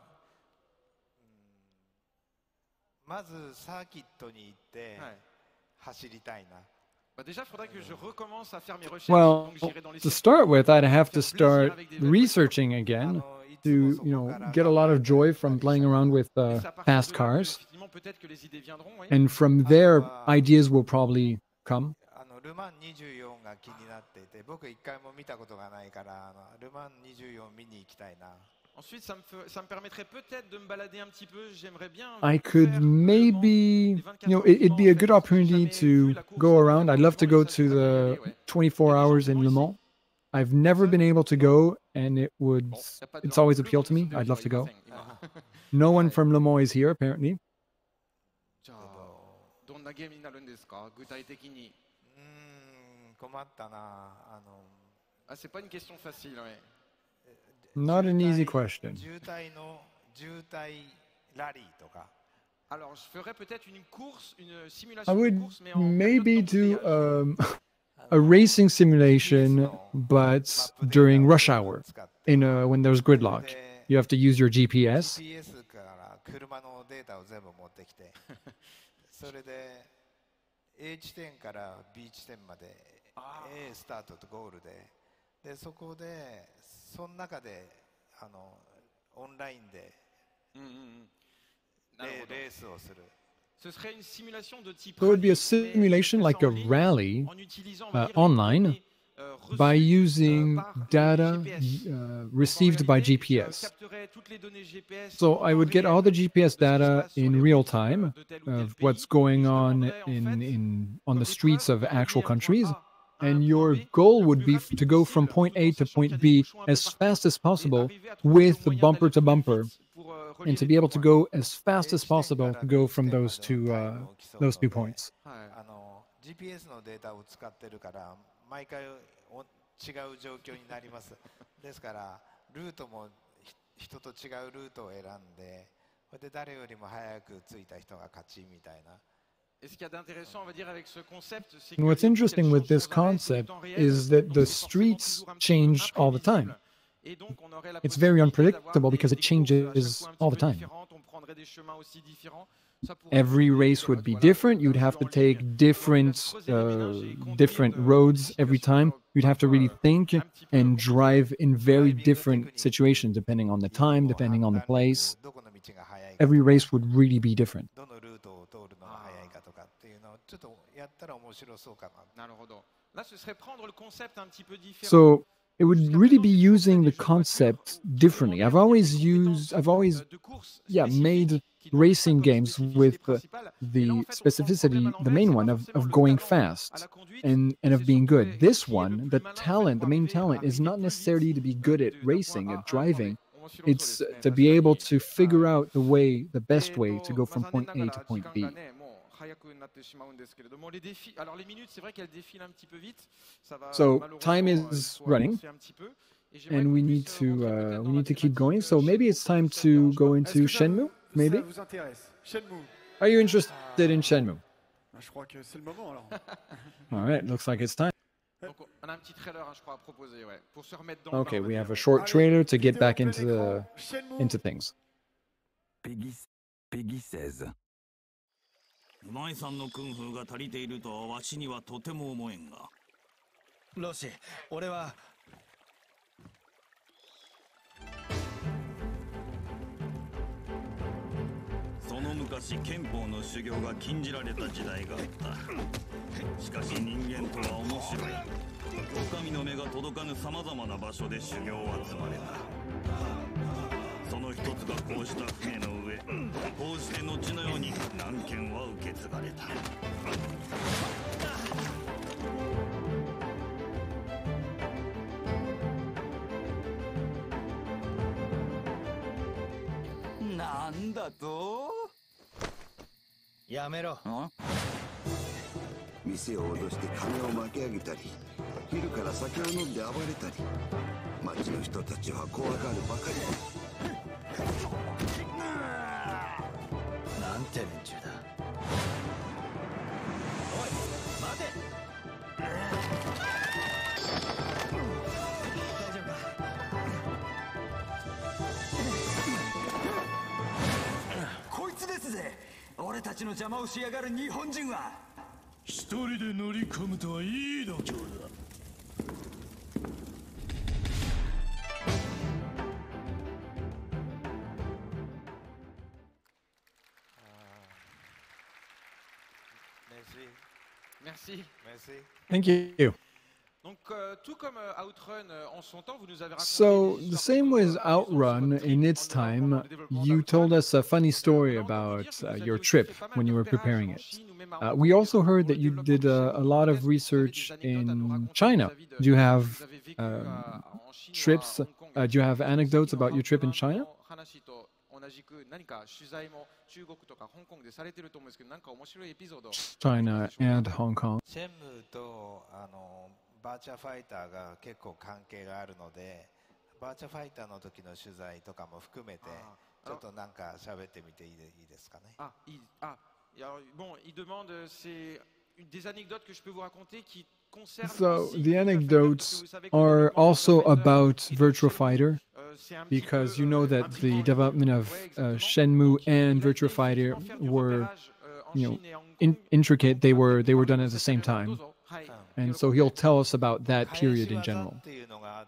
まずサーキットに行ってはい走りたいな。 bah déjà, il faudrait que je recommence à faire mes recherches. Well, Donc j'irai dans les to sites. start with, I'd have to start researching again いつ to, もそこから get a lot of joy from playing around with Et c'est à partir fast de là que, cars. effectivement, peut-être que les idées viendront. Oui. And from there, ideas will probably come. ルマン24が気になっていて、僕一回も見たことがないからルマン24見に行きたいな。 Ensuite, ça me permettrait peut-être de me balader un petit peu. J'aimerais bien. I faire could Le Mans, maybe, les 24 it'd be a en good fait. opportunity J'ai jamais vu to la course go around. I'd love to vraiment, go et ça, to j'aimerais bien y the aller, ouais. 24 hours in Le Mans. I've never been able to go, and Bon, y a pas de it's gens always bleu appealed to dans me. ce I'd love to vidéo, go. 今 No one Ouais. from Le Mans is here, apparently. じゃあどんなゲームになるんですか、具体的に。 困ったな。 Ah, c'est pas une question facile, ouais. Not an easy question. 渋滞ラリーとか。 Alors, je ferais peut-être une course, une I simulation de would course, mais en maybe période do d'embouteillage. a racing simulation, but during rush hour, when there's gridlock. You have to use your GPS. GPS から車のデータを全部持ってきて、それで A 地点から B 地点まで A スタートとゴールで、そこでその中でオンラインでレースをする。 Ce serait une simulation de type So it would be a rallye, mais simulation je like ferais a ça en ligne, rally en utilisant, on va dire, les online données, by reçues, using par le data GPS. received Donc, en by réalité, GPS. je capterais toutes les données GPS So I would get all the GPS de ce qui se data passe sur in les real routes, time de tel ou tel of pays. what's going Je on demanderais, en fait, on comme the streets épreuve of de actual gagner un point countries. A à un And point your B goal le would plus be rapide to go from possible, point tout A en to sachant qu'il y point a des B bouchons un peu as partout, fast as et possible arriver à trouver le with moyen bumper d'aller to plus bumper, vite pour, relier and to les be able deux to points. go as fast as possible to go from those two points. はい GPS のデータを使ってるから毎回違う状況になります。ですからルートも人と違うルートを選んで、それで誰よりも早く着いた人が勝ちみたいな。 Et ce qu'il y a d'intéressant, on va dire, avec ce concept, c'est And que what's les routes, interesting elles with changent this sans arrêt, concept tout en réel, is that donc the c'est forcément streets toujours un petit peu change all the time. imprévisible. Et donc, on aurait la It's very possibilité d'avoir unpredictable because it des courses à chaque changes fois un all petit the peu time. différentes, on prendrait des chemins aussi différents. Ça pourrait Every être race rigolote, would be voilà. different. You'd have to Un jeu en ligne. take On va different creuser les méninges et conduire different de roads every situations, time. You'd have to really parfois, think un petit peu and compliquées. drive in very different situations depending on the time, depending on the place. どこの道が速いかとか Every race would really be different. どのルートを通るのが速いかとかっていうのをちょっとやったら面白そうかな。 Naruhodo. Là, ce serait prendre le concept un petit peu différent. So it would really be using the concept differently. I've always made racing games with the specificity, the main one of going fast and of being good. This one, the main talent is not necessarily to be good at racing, at driving. It's to be able to figure out the best way to go from point A to point B. 早くなってしまうんですけれども、les défis, alors les minutes, c'est vrai qu'elles défilent un petit peu vite. Ça va So malheureusement, time is faut running, avancer un petit peu. Et j'aimerais and qu'on we puisse need to rentrer peut-être dans la keep thématique, going. So maybe it's time ça to dérange go pas. into Est-ce que Shenmue. Maybe. ça vous intéresse? Shenmue. Are you interested in Shenmue? Ah, je crois que c'est le moment alors. All right, looks like it's time. Donc on a un petit trailer, hein, je crois, à proposer, ouais, pour se remettre dans le Okay, bain, on we va have dire. a short Allez, trailer to get vidéo back plein into écran. Shenmue. into things. Peggy 16。 舞さんのクンフーが足りているとはわしにはとても思えんが。 ロシ、俺はその昔憲法の修行が禁じられた時代があった。しかし人間とは面白い。神の目が届かぬさまざまな場所で修行は積まれた。その一つがこうした船の上、こうして後のように南権は受け継がれた。 なんだと？やめろ。 店を脅して金を巻き上げたり、昼から酒を飲んで暴れたり、町の人たちは怖がるばかりだ。 なんて連中だ。おい、待て。大丈夫か。こいつですぜ。俺たちの邪魔をしやがる日本人は。 一人で乗り込むとはいい度胸だ。 Merci. Merci. Thank you. Donc, tout comme Outrun en son temps, vous nous avez raconté So, des the histoires same way as comme, sur Outrun, votre trip in en its Europe, time, pendant le développement you d'Outrun. told us a funny story Maintenant, on peut about dire que vous aviez your aussi trip fait pas mal when de you were repérages preparing en it. Chine ou même à Hong We Kong also heard pour that le you développement did de a chez lot vous. of Est-ce que vous avez research des anecdotes à nous in raconter China. vis-à-vis de Do you ce que have vous avez vécu en Chine ou à trips? Hong Kong? Do you have anecdotes about your trip in ハ China? ンの話と同じく何か取材も中国とか香港でされてると思うんですけど、何か面白いエピソード China and Hong Kong. シェンムーとバーチャファイターが結構関係があるので、バーチャファイターの時の取材とかも含めてちょっとなんか喋ってみていいですかね。 Et alors, bon, il demande, c'est des anecdotes que je peux vous raconter qui concernent So, aussi the Virtua Fighter, parce que anecdotes vous savez que le are développement de also Virtua Fighter about et de Virtua Shenmue, Fighter, c'est un petit because peu, you know that impliquant the les deux. development of Ouais, exactement. Shenmue Donc, il and a Virtua été Fighter effectivement faire du were, repérage, en you know, Chine et à Hong Kong, intricate. They were pour done parler at de the cette same période time, どうぞ。はい。 and so he'll tell us about that 返 period し in 技 general. っていうのがあって、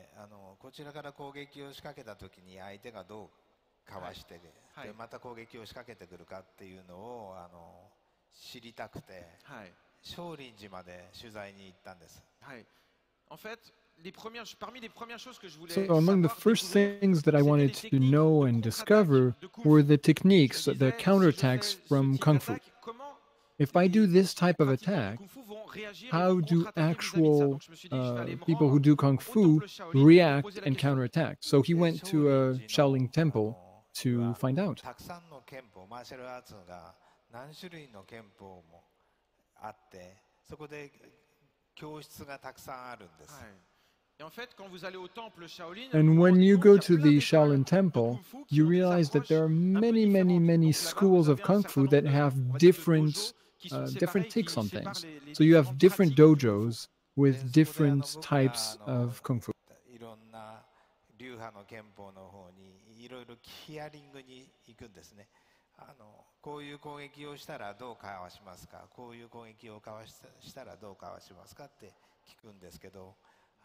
こちらから攻撃を仕掛けた時に相手がどうかわして、 はいでまた攻撃を仕掛けてくるかっていうのを知りたくて、 はい。 少林寺まで取材に行ったんです。 はい。En fait, parmi les premières choses que je voulais So, among the savoir, first découvrir, things that I c'était wanted les to techniques know de and contre-attaque discover de Kung were Fu. the techniques, Je me the disais, si je counterattacks fais ce from type Kung Fu. d'attaque, comment If I do les this type of pratiquants attack, du Kung Fu vont réagir et how vont do contre-attaquer vis-à-vis de ça. actual Donc je me suis dit, je vais aller me people who rendre do Kung au Fu temple Shaolin pour react poser la and question. counterattack? So he went to a Shaolin temple to find out. たくさんの拳法、マーシャルアーツが何種類の拳法もあって、そこで教室がたくさんあるんです。 はい。Et en fait, quand vous allez au temple Shaolin, And vous vous when rendez you compte go qu'il y a to plein the d'écoles Shaolin de temple, Kung Fu qui you ont des realize that there are approches un peu many, many, différentes. many Donc là-bas, schools vous of avez un Kung certain Fu nombre that de, have on va dire, de different, dojos qui sont different séparés, takes qui on séparent things. les So you have différentes different pratiques du Kung Fu. dojos with different types of Kung Fu. いろんな流派の拳法の方にいろいろヒアリングに行くんですね。こういう攻撃をしたらどうかわしますか、こういう攻撃をかわしたらどうかわしますかって聞くんですけど、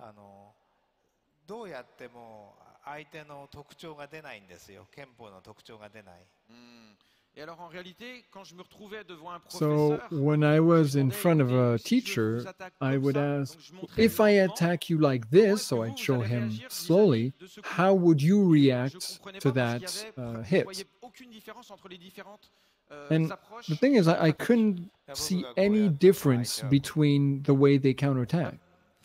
どうやっても相手の特徴が出ないんですよ。拳法の特徴が出ない。 Et alors en réalité, quand je me retrouvais devant un So professeur, when I was in je front of demandais, a si je teacher, vous attaque I comme would ça, ask, donc je montrais if I le mouvement, attack you like comment this, est-ce que so vous, I'd vous show allez him réagir vis-à-vis slowly, de ce coup? how would you Et je react comprenais to pas parce that qu'il y avait, je hit? voyais aucune différence entre les différentes And approches. the thing is, I couldn't see any difference between the way they counterattack.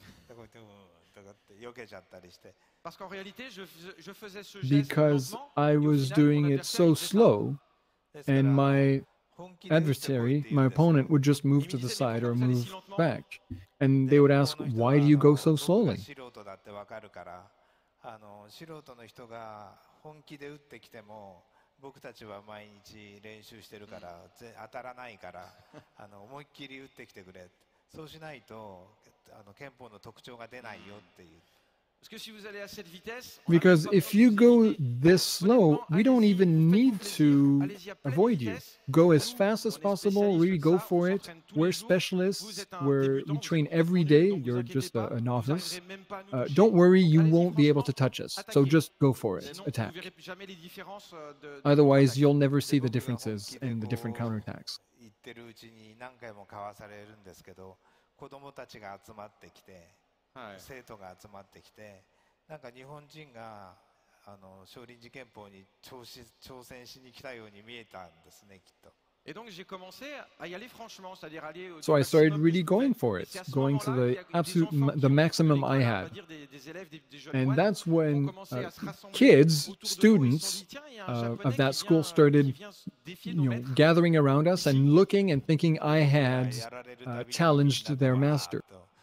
避けちゃったりして。 Parce qu'en réalité, je faisais ce geste Because lentement, I et au was final, doing mon it adversaire, so il faisait ça. slow, ですから and my 本気で打ってこいって adversary, 言うん my ですよ。 opponent, would just move to the side or move back. And they would ask, why do you go so 僕が slowly? 素人だってわかるから、素人の人が本気で打ってきても、僕たちは毎日練習してるから当たらないから思いっきり打ってきてくれ。そうしないと拳法の特徴が出ないよっていう。 Parce que si vous allez à cette vitesse, Because if you go this slow, we don't even need to avoid you. Go as fast as possible, really go for it. We're specialists, we train every day, you're just a novice. Don't worry, you won't be able to touch us. So just go for it, attack. Otherwise, you'll never see the differences in the different counterattacks. 言ってるうちに何回もかわされるんですけど、子供たちが集まってきて、生徒が集まってきて、なんか日本人が少林寺拳法に挑戦しに来たように見えたんですね、きっと。 Et donc j'ai commencé à y aller franchement, c'est-à-dire aller au So I started maximum que really je pouvais. going for Et it, c'est à ce going to moment-là the qu'il y a des absolute, enfants qui the ont maximum de I l'école, on had. va dire des élèves, des jeunes And moines, that's ont when commencé à se rassembler kids, autour de nous. Ils se students sont dit, tiens, il y a un of japonais that qui school vient started, défier nos maîtres. gathering around us Ici. and looking and thinking I had challenged their master.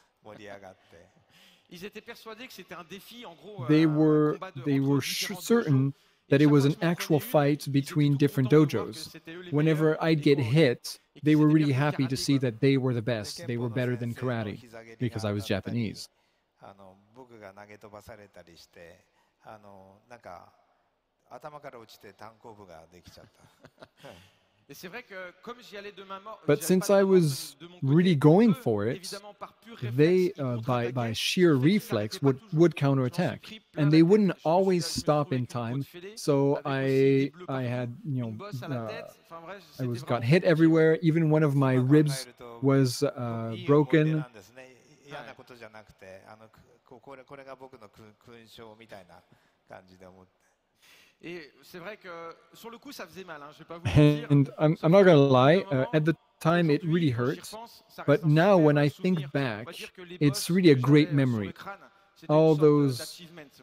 Ils étaient persuadés que c'était un défi, en gros, They un were combat de, they entre were différents certain dojos. that Et it chaque was fois an que je m'en actual prenais une, fight ils étaient between tout different contents de voir que dojos. c'était eux les Whenever meilleurs I'd des get combats. hit, Et they qu'ils were étaient really bien happy to karaté, see quoi. that they were the best. They were better than karate because I was Japanese. 僕が投げ飛ばされたりしてなんか頭から落ちて単行部ができちゃった。 Et c'est vrai que comme j'y allais de ma mort, But since I was really going for it, they, by sheer reflex, would counterattack, and they wouldn't always stop in time. So I had, I got hit everywhere. Even one of my ribs was broken. 嫌なことじゃなくてこれが僕の勲章みたいな感じで思って。 Et c'est vrai que sur le coup ça faisait mal, hein, je vais pas vous mentir. And I'm not gonna lie, at the time it really hurt, but now when I think back, it's really a great memory. All those,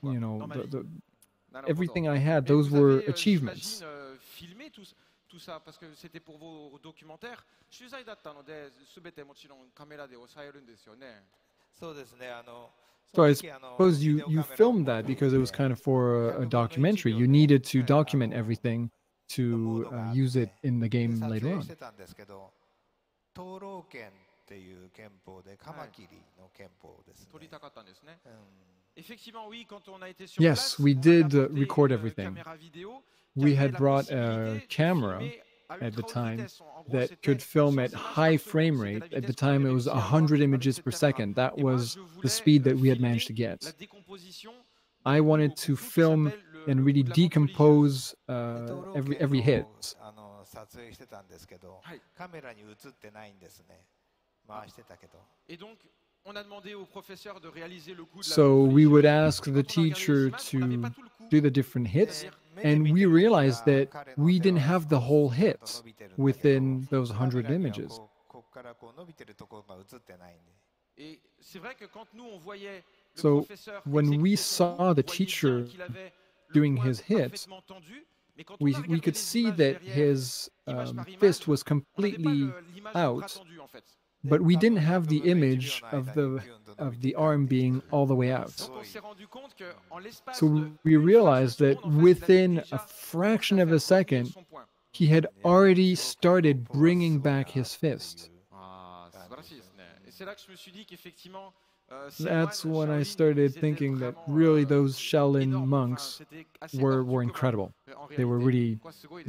everything I had, those were achievements. tout ça parce que c'était pour vos documentaires. 取材だったので、すべてもちろんカメラで抑えるんですよね。 そうですね。 So I suppose you filmed that because it was kind of for a documentary. You needed to document everything to use it in the game later on. 灯籠剣っていう憲法でカマキリの憲法ですね。 撮りたかったんですね。Effectivement, oui, quand on a été sur Yes, place, we on a did apporté record une everything. caméra vidéo We qui avait had la brought a possibilité de camera filmer à at the ultra haute time vitesse. En gros, that c'était could film 200 at images high par seconde. frame C'était la rate. At the vitesse qu'on time, it avait was réussi à avoir 100 avec images cette per caméra. second. That Et moi, was je the voulais speed that we had filmer managed to get. la décomposition I wanted to film and really decompose every hit. 撮影してたんですけど、カメラに映ってないんですね。回してたけど。 Et donc, on a demandé au professeur de réaliser le coup de la So we would collision. ask the teacher to do the different hits, and we realized that we didn't have the whole hits within those 100 images. ここからこう伸びてるところが映ってないんで。 Et c'est vrai que quand nous on voyait le So professeur when we exécuter saw son coup, the on voyait teacher bien qu'il avait le doing poing his hits, parfaitement tendu, mais quand on we a regardé could les see images that derrière, his image par image, fist was on n'avait pas completely l'image du bras out, tendu en fait. but we didn't have the image of the arm being all the way out. Donc on s'est rendu compte que en l'espace So de we realized that within a fraction of a second, he had already started bringing back his fist. あー素晴らしいですね。Et c'est là que je me suis dit qu'effectivement That's when I started thinking that really those Shaolin monks were incredible. They were really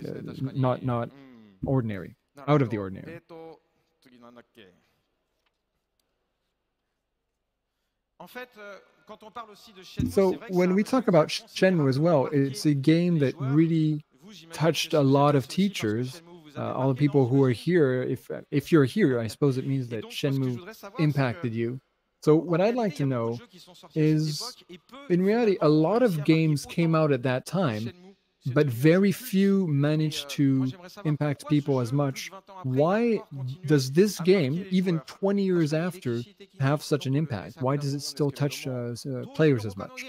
not ordinary, out of the ordinary. 次なんだっけ。En fait, quand on parle aussi de Shenmue, So c'est vrai que when c'est we un talk jeu about qui a Shenmue as well, considérablement it's a game that really touched a lot of teachers. All the people who are here, if you're here, I suppose it means that Shenmue impacted you. So what I'd like to know is, in reality, a lot of games came out at that time, but very few managed to impact people as much. Why does this game, even 20 years after, have such an impact? Why does it still touch players as much?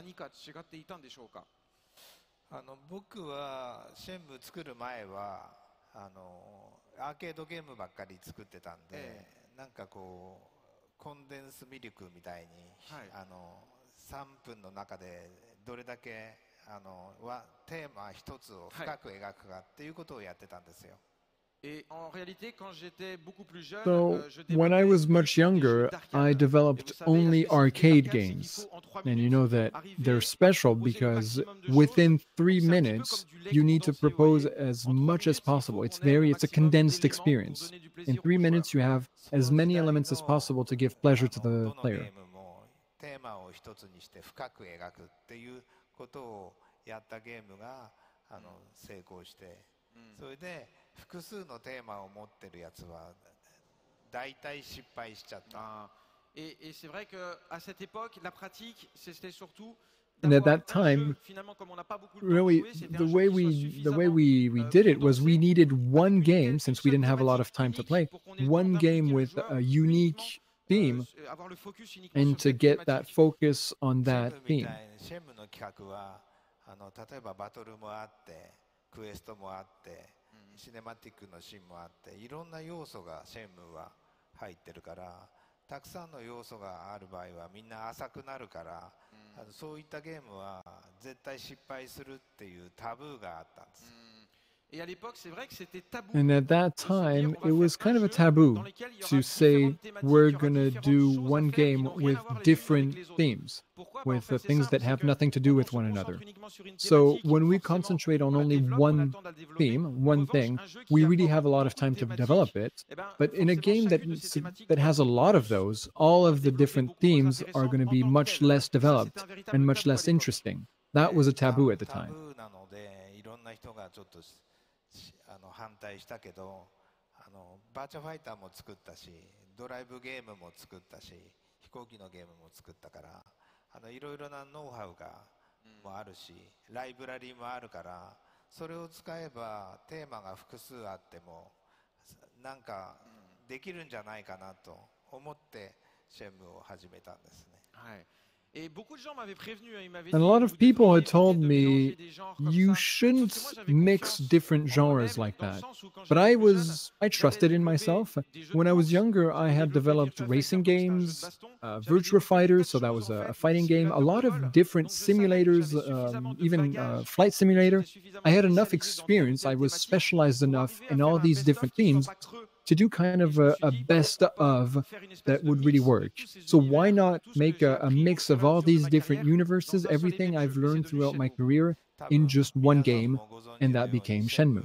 僕はシェンム作る前はアーケードゲームばっかり作ってたんで、なんかこうコンデンスミルクみたいに、3分の中でどれだけテーマ一つを深く描くかっていうことをやってたんですよ。 So when I was much younger, I developed only arcade games. And you know that they're special because within 3 minutes, you need to propose as much as possible. It's a condensed experience. In 3 minutes, you have as many elements as possible to give pleasure to the player. テーマを一つにして深く描くっていうことをやったゲームが成功して、それで複数のテーマを持ってるやつは大体失敗しちゃった。 Et c'est vrai qu'à cette époque, la pratique, c'était surtout And at that time, really, the way we did it was we needed one game, since we didn't have a lot of time to play, one game with a unique theme, and to get that focus on that theme. シェンムの企画は例えばバトルもあってクエストもあってシネマティックのシーンもあっていろんな要素がシェンムは入ってるからたくさんの要素がある場合はみんな浅くなるからそういったゲームは絶対失敗するっていうタブーがあったんです。 And at that time, it was kind of a taboo to say we're going to do one game with different themes, with the things that have nothing to do with one another. So when we concentrate on only one theme, one thing, we really have a lot of time to develop it. But in a game that has a lot of those, all of the different themes are going to be much less developed and much less interesting. That was a taboo at the time. 反対したけどバーチャファイターも作ったしドライブゲームも作ったし飛行機のゲームも作ったからいろいろなノウハウがもあるしライブラリーもあるからそれを使えばテーマが複数あってもなんかできるんじゃないかなと思ってシェンムを始めたんですね。はい。 And a lot of people had told me you shouldn't mix different genres like that. But I trusted in myself. When I was younger, I had developed racing games, Virtua Fighter, so that was a fighting game, a lot of different simulators, even Flight Simulator. I had enough experience, I was specialized enough in all these different themes to do kind of a best of that would really work. So why not make a mix of all these different universes, everything I've learned throughout my career, in just one game, and that became Shenmue.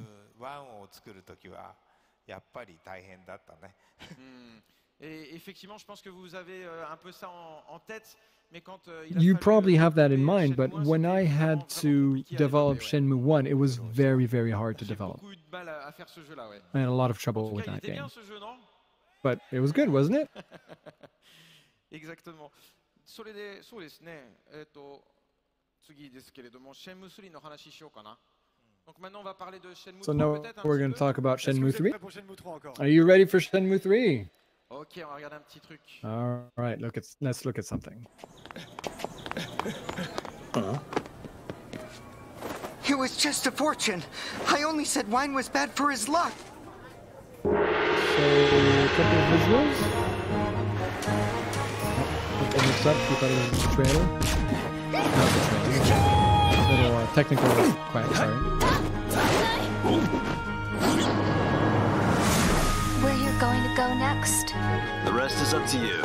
Effectivement, je pense que vous avez un peu ça en tête. You probably have that in mind, but when I had to develop Shenmue 1, it was very, very hard to develop. I had a lot of trouble with that game. But it was good, wasn't it? Exactement. そうですね。次ですけれども、Shenmue 3の話しようかな。Donc maintenant on va parler de Shenmue 3. So now we're going to talk about Shenmue 3. Are you ready for Shenmue 3? Ok, on va regarder un petit truc. All right, let's look at something. It was just a fortune. I only said wine was bad for his luck. So, a couple of visuals. Oh, mixed up. We thought it was the trailer. Not the trailer. Little technical quack, sorry. Where are you going to go next? The rest is up to you.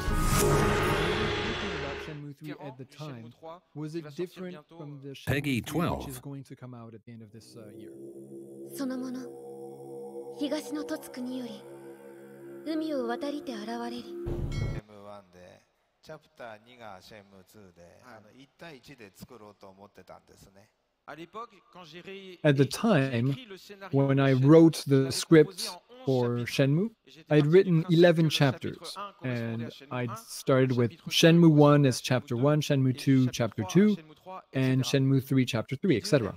Shenmue 3 at the time, was it different from the Peggy Shenmue 3 12. which is going to come out at the end of this year? そのもの東の凸国より海を渡りて現れる。 シェンム1でチャプター2がシェンム2で1対1で作ろうと思ってたんですね。 At the time, when I wrote the script for Shenmue, I'd written 11 chapters, and I'd started with Shenmue 1 as Chapter 1, Shenmue 2, Chapter 2, and Shenmue 3, Chapter 3, etc.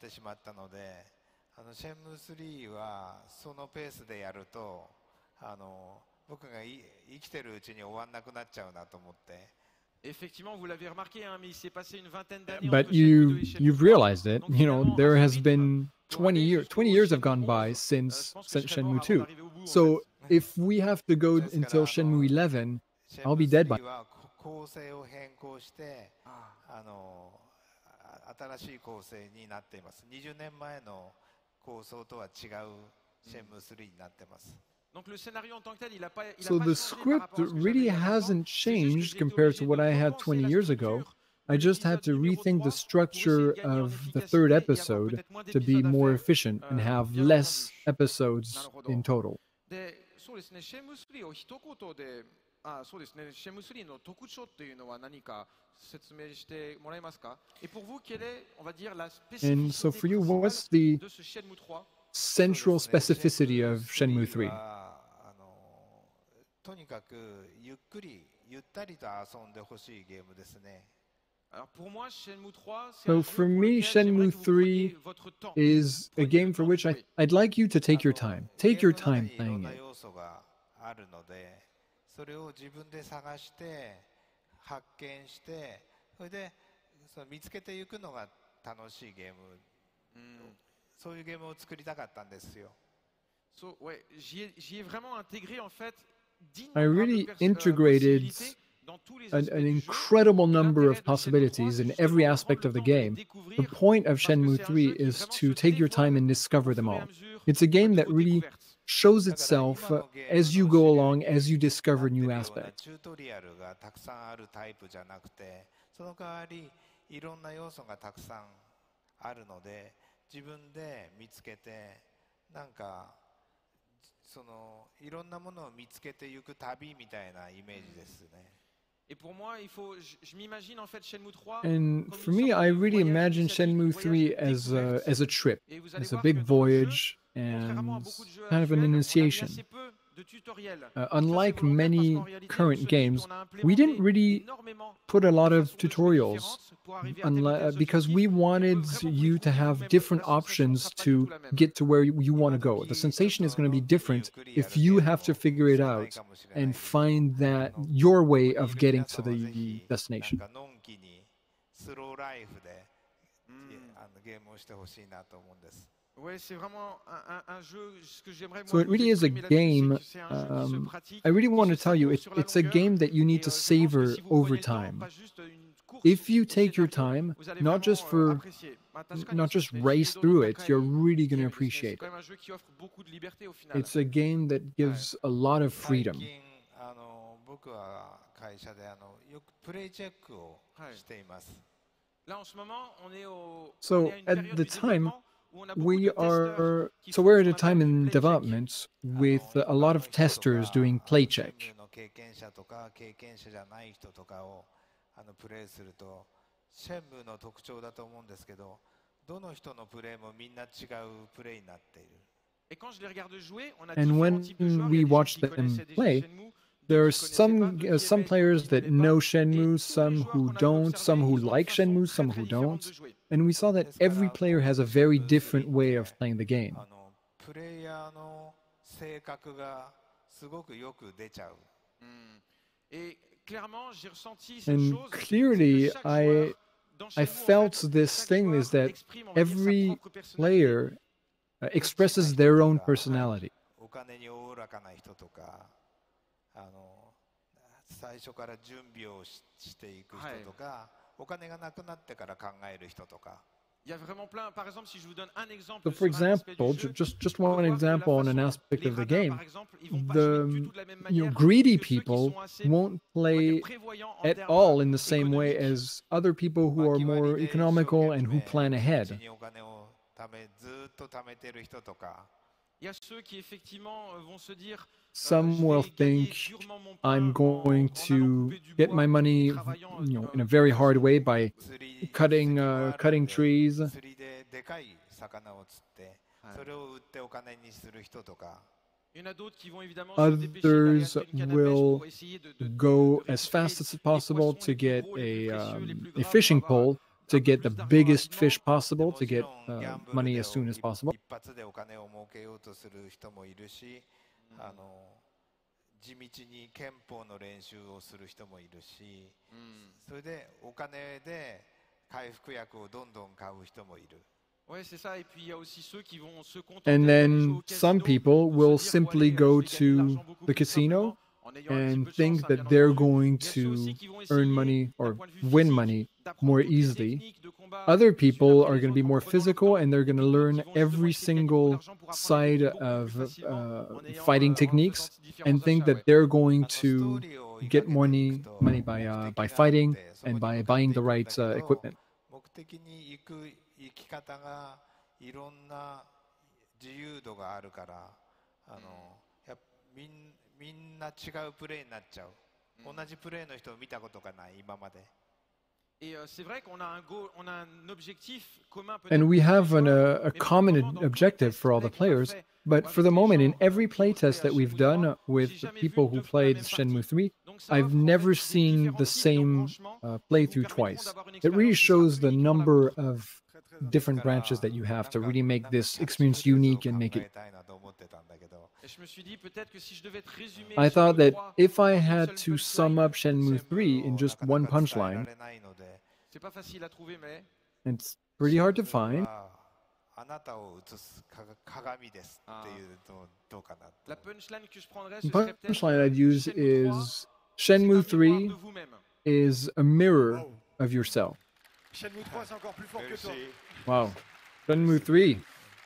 シェンム3はそのペースでやると僕が生きてるうちに終わんなくなっちゃうなと思って。 Effectivement, vous l'avez remarqué, hein, mais il s'est passé une vingtaine d'années. But you've realized it. You know, there has been 20 years. 20 years have gone by since Shenmue 2. So if we have to go until Shenmue 11, I'll be dead by. 構成を変更して新しい構成になっています。20年前の構想とは違うシェンム3になってます。 So the script really hasn't changed compared to what I had 20 years ago. I just had to rethink the structure of the third episode to be more efficient and have less episodes in total. そうですね、シェム3を一言で、そうですね、シェム3の特徴というのは何か説明してもらえますか？Et pour vous, quelle est, on va dire, la spécificité And so for you, what's the de ce Shenmue 3? Central specificity of Shenmue 3? とにかくゆっくりゆったりと遊んでほしいゲームですね。 So for me, Shenmue 3 is a game for which I'd like you to take your time. Take your time playing it. あるので、それを自分で探して発見して、それでその見つけていくのが楽しいゲーム、そういうゲームを作りたかったんですよ。 Ouais, j'y ai vraiment intégré en fait I really integrated an incredible number of possibilities in every aspect of the game. The point of Shenmue 3 is to take your time and discover them all. It's a game that really shows itself as you go along, as you discover new aspects. チュートリアルがたくさんあるタイプじゃなくて、その代わりいろんな要素がたくさんあるので、自分で見つけて、なんかそのいろんなものを見つけていく旅みたいなイメージですね。 And for me, I really imagine Shenmue 3 as a trip, as a big voyage, and kind of an initiation. Unlike many current games, we didn't really put a lot of tutorials because we wanted you to have different options to get to where you want to go. The sensation is going to be different if you have to figure it out and find that your way of getting to the destination. So it really is a game. I really want to tell you, it's a game that you need to savor over time. If you take your time, not just race through it, you're really going to appreciate it. It's a game that gives a lot of freedom. So at the time, we're at a time in development with a lot of testers doing play check. And when we watch them play, there are some players that know Shenmue, some who don't, some who like Shenmue, some who don't. And we saw that every player has a very different way of playing the game. And clearly, I felt this thing is that every player expresses their own personality. 最初から準備をしていく人とか、お金がなくなってから考える人とか。 So for example, just one example on an aspect of the game, the greedy people won't play at all in the same way as other people who are more economical and who plan ahead. Some will think I'm going to get my money, in a very hard way by cutting trees. Others will go as fast as possible to get a fishing pole, to get the biggest fish possible, to get money as soon as possible. And then some people will simply go to the casino and think that they're going to earn money or win money more easily. Other people are going to be more physical and they're going to learn every single side of fighting techniques and think that they're going to get money by fighting and by buying the right equipment. And we have a common objective for all the players, but for the moment, in every playtest that we've done with the people who played Shenmue 3, I've never seen the same playthrough twice. It really shows the number of different branches that you have to really make this experience unique and make it. I thought that if I had to sum up Shenmue 3 in just one punchline, it's pretty hard to find. The punchline I'd use is Shenmue 3 is a mirror of yourself. Shenmue 3, c'est encore plus fort que toi. Wow. Shenmue 3.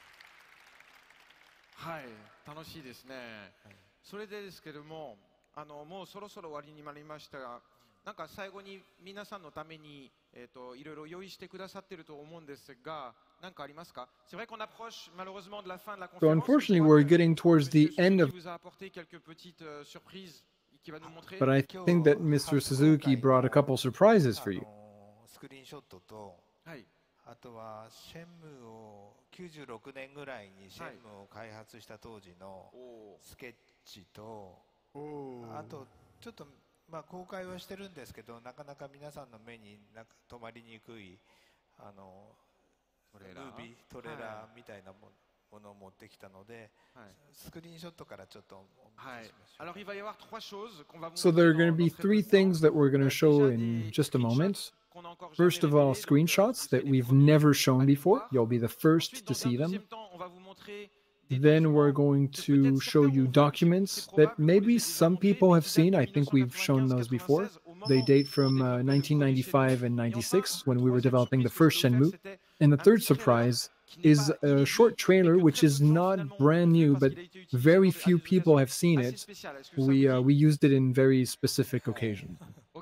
はい、楽しいですね。それでですけども、もうそろそろ終わりになりましたが、なんか最後に皆さんのためにいろいろ用意してくださっていると思うんですが、何かありますか？C'est vrai qu'on approche malheureusement de la fin de la conférence. So unfortunately, we're getting towards the end of. Vous a apporté quelques petites surprises qui va nous montrer. But I think that Mr. Suzuki brought a couple surprises for you. スクリーンショットと、あとはシェンムーを96年ぐらいにシェンムーを開発した当時のスケッチと、あとちょっとまあ公開はしてるんですけど、なかなか皆さんの目に止まりにくいムービートレーラーみたいなものを持ってきたので、スクリーンショットからちょっとお見せしましょう。 Alors il va y avoir trois choses qu'on va vous So there are going to be three things that we're going to show in just a moment. First of all, screenshots that we've never shown before. You'll be the first to see them. Then we're going to show you documents that maybe some people have seen. I think we've shown those before. They date from 1995 and 96 when we were developing the first Shenmue. And the third surprise is a short trailer which is not brand new, but very few people have seen it. We used it in very specific occasions.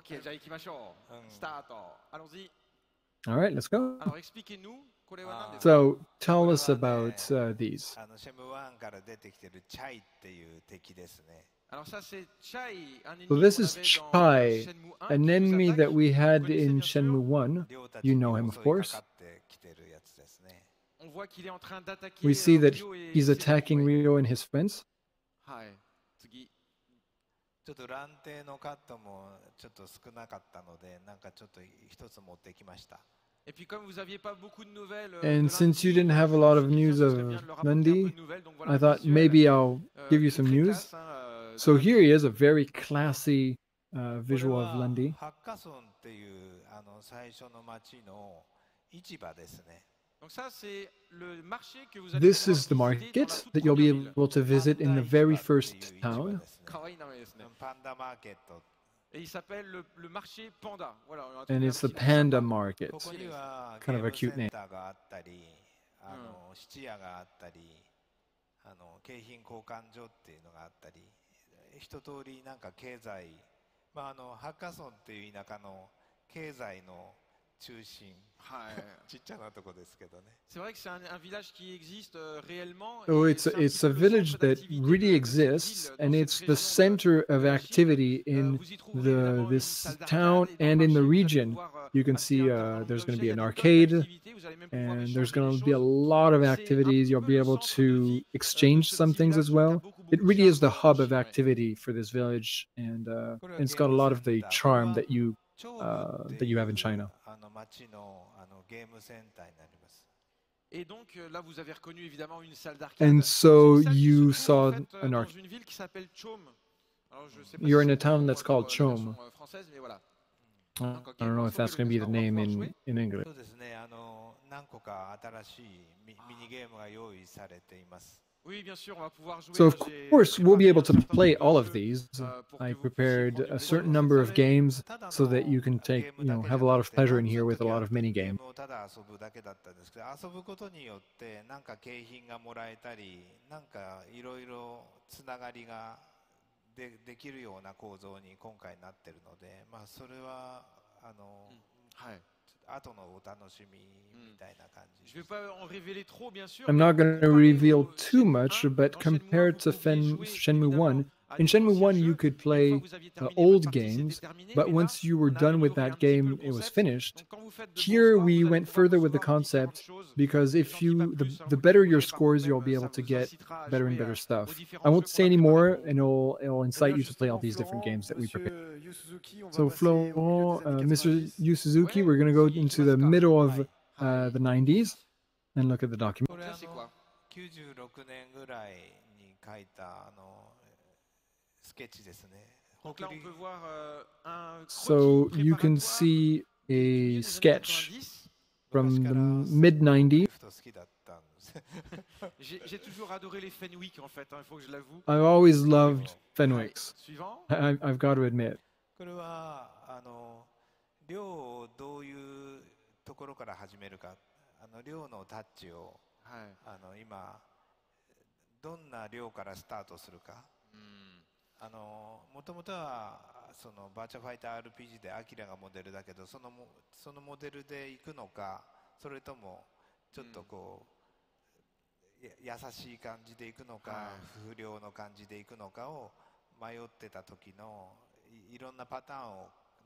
All right, let's go. So tell us about these. So this is Chai, an enemy that we had in Shenmue 1. You know him, of course. We see that he's attacking Ryo and his friends. ちょっと乱定のカットもちょっと少なかったので、なんかちょっと一つ持ってきました。 And since you didn't have a lot of news of Lundy, I thought maybe I'll give you some news. So here he is, a very classy visual of Lundy. ハッカソンっていう最初の町の市場ですね。 This is the market that you'll be able to visit in the very first town. And it's the Panda Market. Kind of a cute name. 質屋があったり、景品交換所っていうのがあったり、一通りなんか経済、まあハッカソンっていう田舎の経済の中心。 C'est vrai que c'est un village qui existe réellement. So it's a village that really exists, and it's the center of activity in this town and in the region. You can see there's going to be an arcade, and there's going to be a lot of activities. You'll be able to exchange some things as well. It really is the hub of activity for this village, and it's got a lot of the charm that you have in China. And so you saw an arcade. You're in a town that's called Chom. I don't know if that's going to be the name in English. So of course we'll be able to play all of these. I prepared a certain number of games so that you can have a lot of pleasure in here with a lot of mini games. I'm not going to reveal too much, but compared to Shenmue 1, In Shenmue 1, you could play old games, but once you were done with that game, it was finished. Here, we went further with the concept because if the better your scores, you'll be able to get better and better stuff. I won't say any more, and it'll incite you to play all these different games that we prepared. So, Florent, Mr. Yu Suzuki, we're going to go into the middle of the 90s and look at the document. So you can see a sketch from the mid-90s. I've always loved Fenwicks. I've got to admit. 量をどういうところから始めるか、量のタッチを、今どんな量からスタートするか。もともとはそのバーチャファイター RPG でアキラがモデルだけど、そのモデルで行くのか、それともちょっとこう、優しい感じで行くのか、不良の感じで行くのかを迷ってた時のいろんなパターンを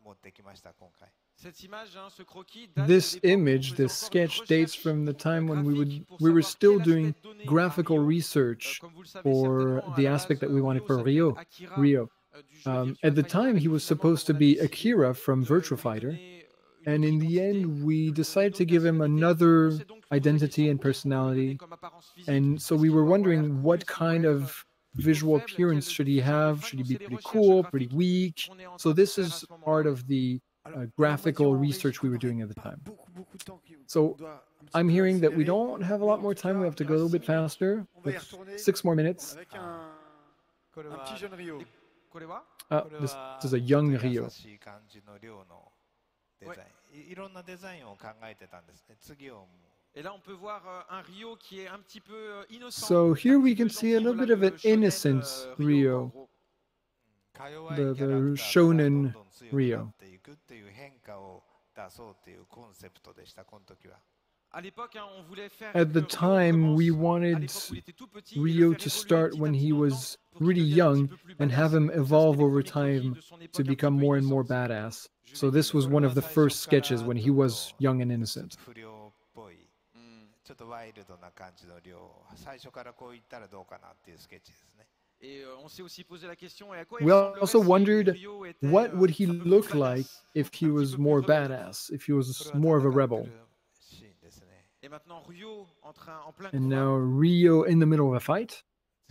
This image, this sketch, dates from the time when we were still doing graphical research for the aspect that we wanted for Ryo. At the time, he was supposed to be Akira from Virtua Fighter, and in the end, we decided to give him another identity and personality. And so we were wondering what kind of visual appearance should he have? Should he be pretty cool, pretty weak? So this is part of the graphical research we were doing at the time. So I'm hearing that we don't have a lot more time. We have to go a little bit faster. Like 6 more minutes. This is a young Ryo. So here we can see a little bit of an innocent Ryo, the shonen Ryo. At the time, we wanted Ryo to start when he was really young and have him evolve over time to become more and more badass. So this was one of the first sketches when he was young and innocent. We also wondered what would he look like if he was more badass, if he was more of a rebel. And now Ryo in the middle of a fight.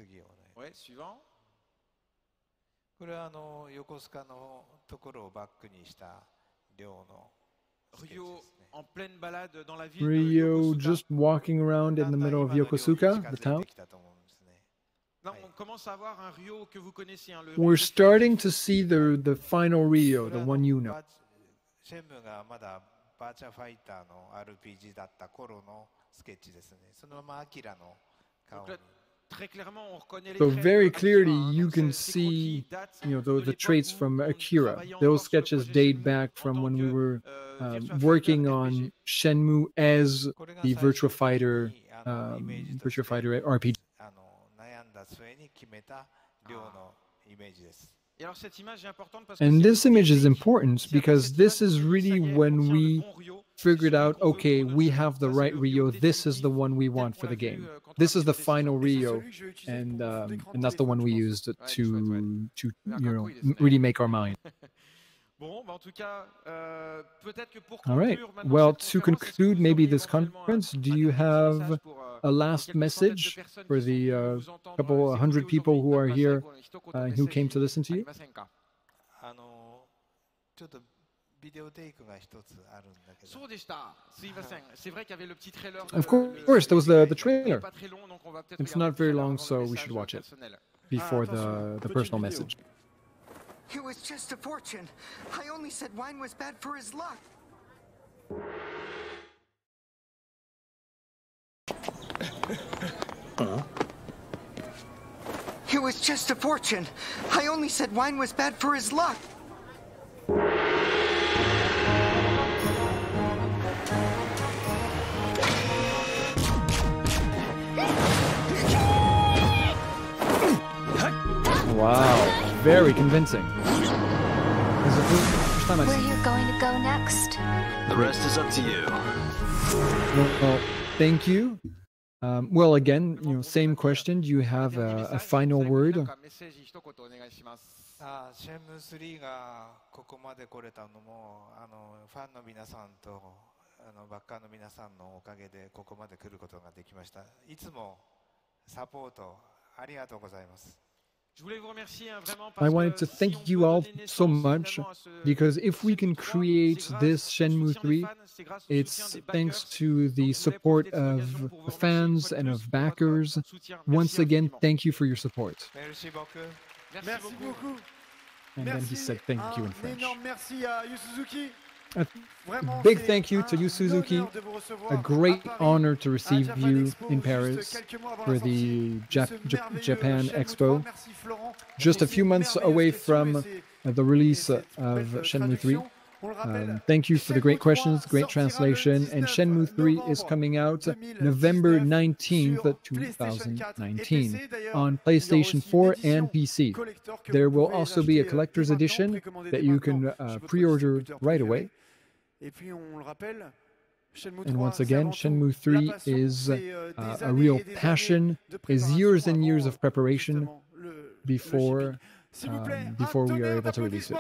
Ryo just walking around in the middle of Yokosuka, the town. We're starting to see the final Ryo, the one you know. So very clearly you can see, the traits from Akira. Those sketches date back from when we were working on Shenmue as the Virtua Fighter RPG. And this image is important because this is really when we figured out, okay, we have the right Ryo. This is the one we want for the game. This is the final Ryo, and that's the one we used to really make our mind. All right. Well, to conclude maybe this conference, do you have a last message for the couple 100 people who are here who came to listen to you? Of course, there was the trailer. It's not very long, so we should watch it before the personal message. It was just a fortune. I only said wine was bad for his luck. It was just a fortune. I only said wine was bad for his luck. Wow, very convincing. This is the first time I've Where seen you're going to go next? The rest is up to you. Well, thank you. Well, again, same question. Do you have a final word? シェンムー3がここまで来れたのもファンの皆さんとバッカーの皆さんのおかげでここまで来ることができました。いつもサポートありがとうございます。 I wanted to thank you all so much because if we can create this Shenmue 3, it's thanks to the support of fans and of backers. Once again, thank you for your support. Merci beaucoup. And then he said thank you in French. Énorme merci à Yu Suzuki. A big thank you to Yu Suzuki. A great honor to receive you in Paris for the Japan Expo. Just a few months away from the release of Shenmue 3. Thank you for the great questions, great translation, and Shenmue 3 is coming out November 19th, 2019 on PlayStation 4 and PC. There will also be a collector's edition that you can pre-order right away. And once again, Shenmue 3 is a real passion, is years and years of preparation before we are able to release it.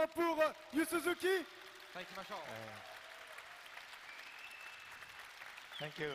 Thank you.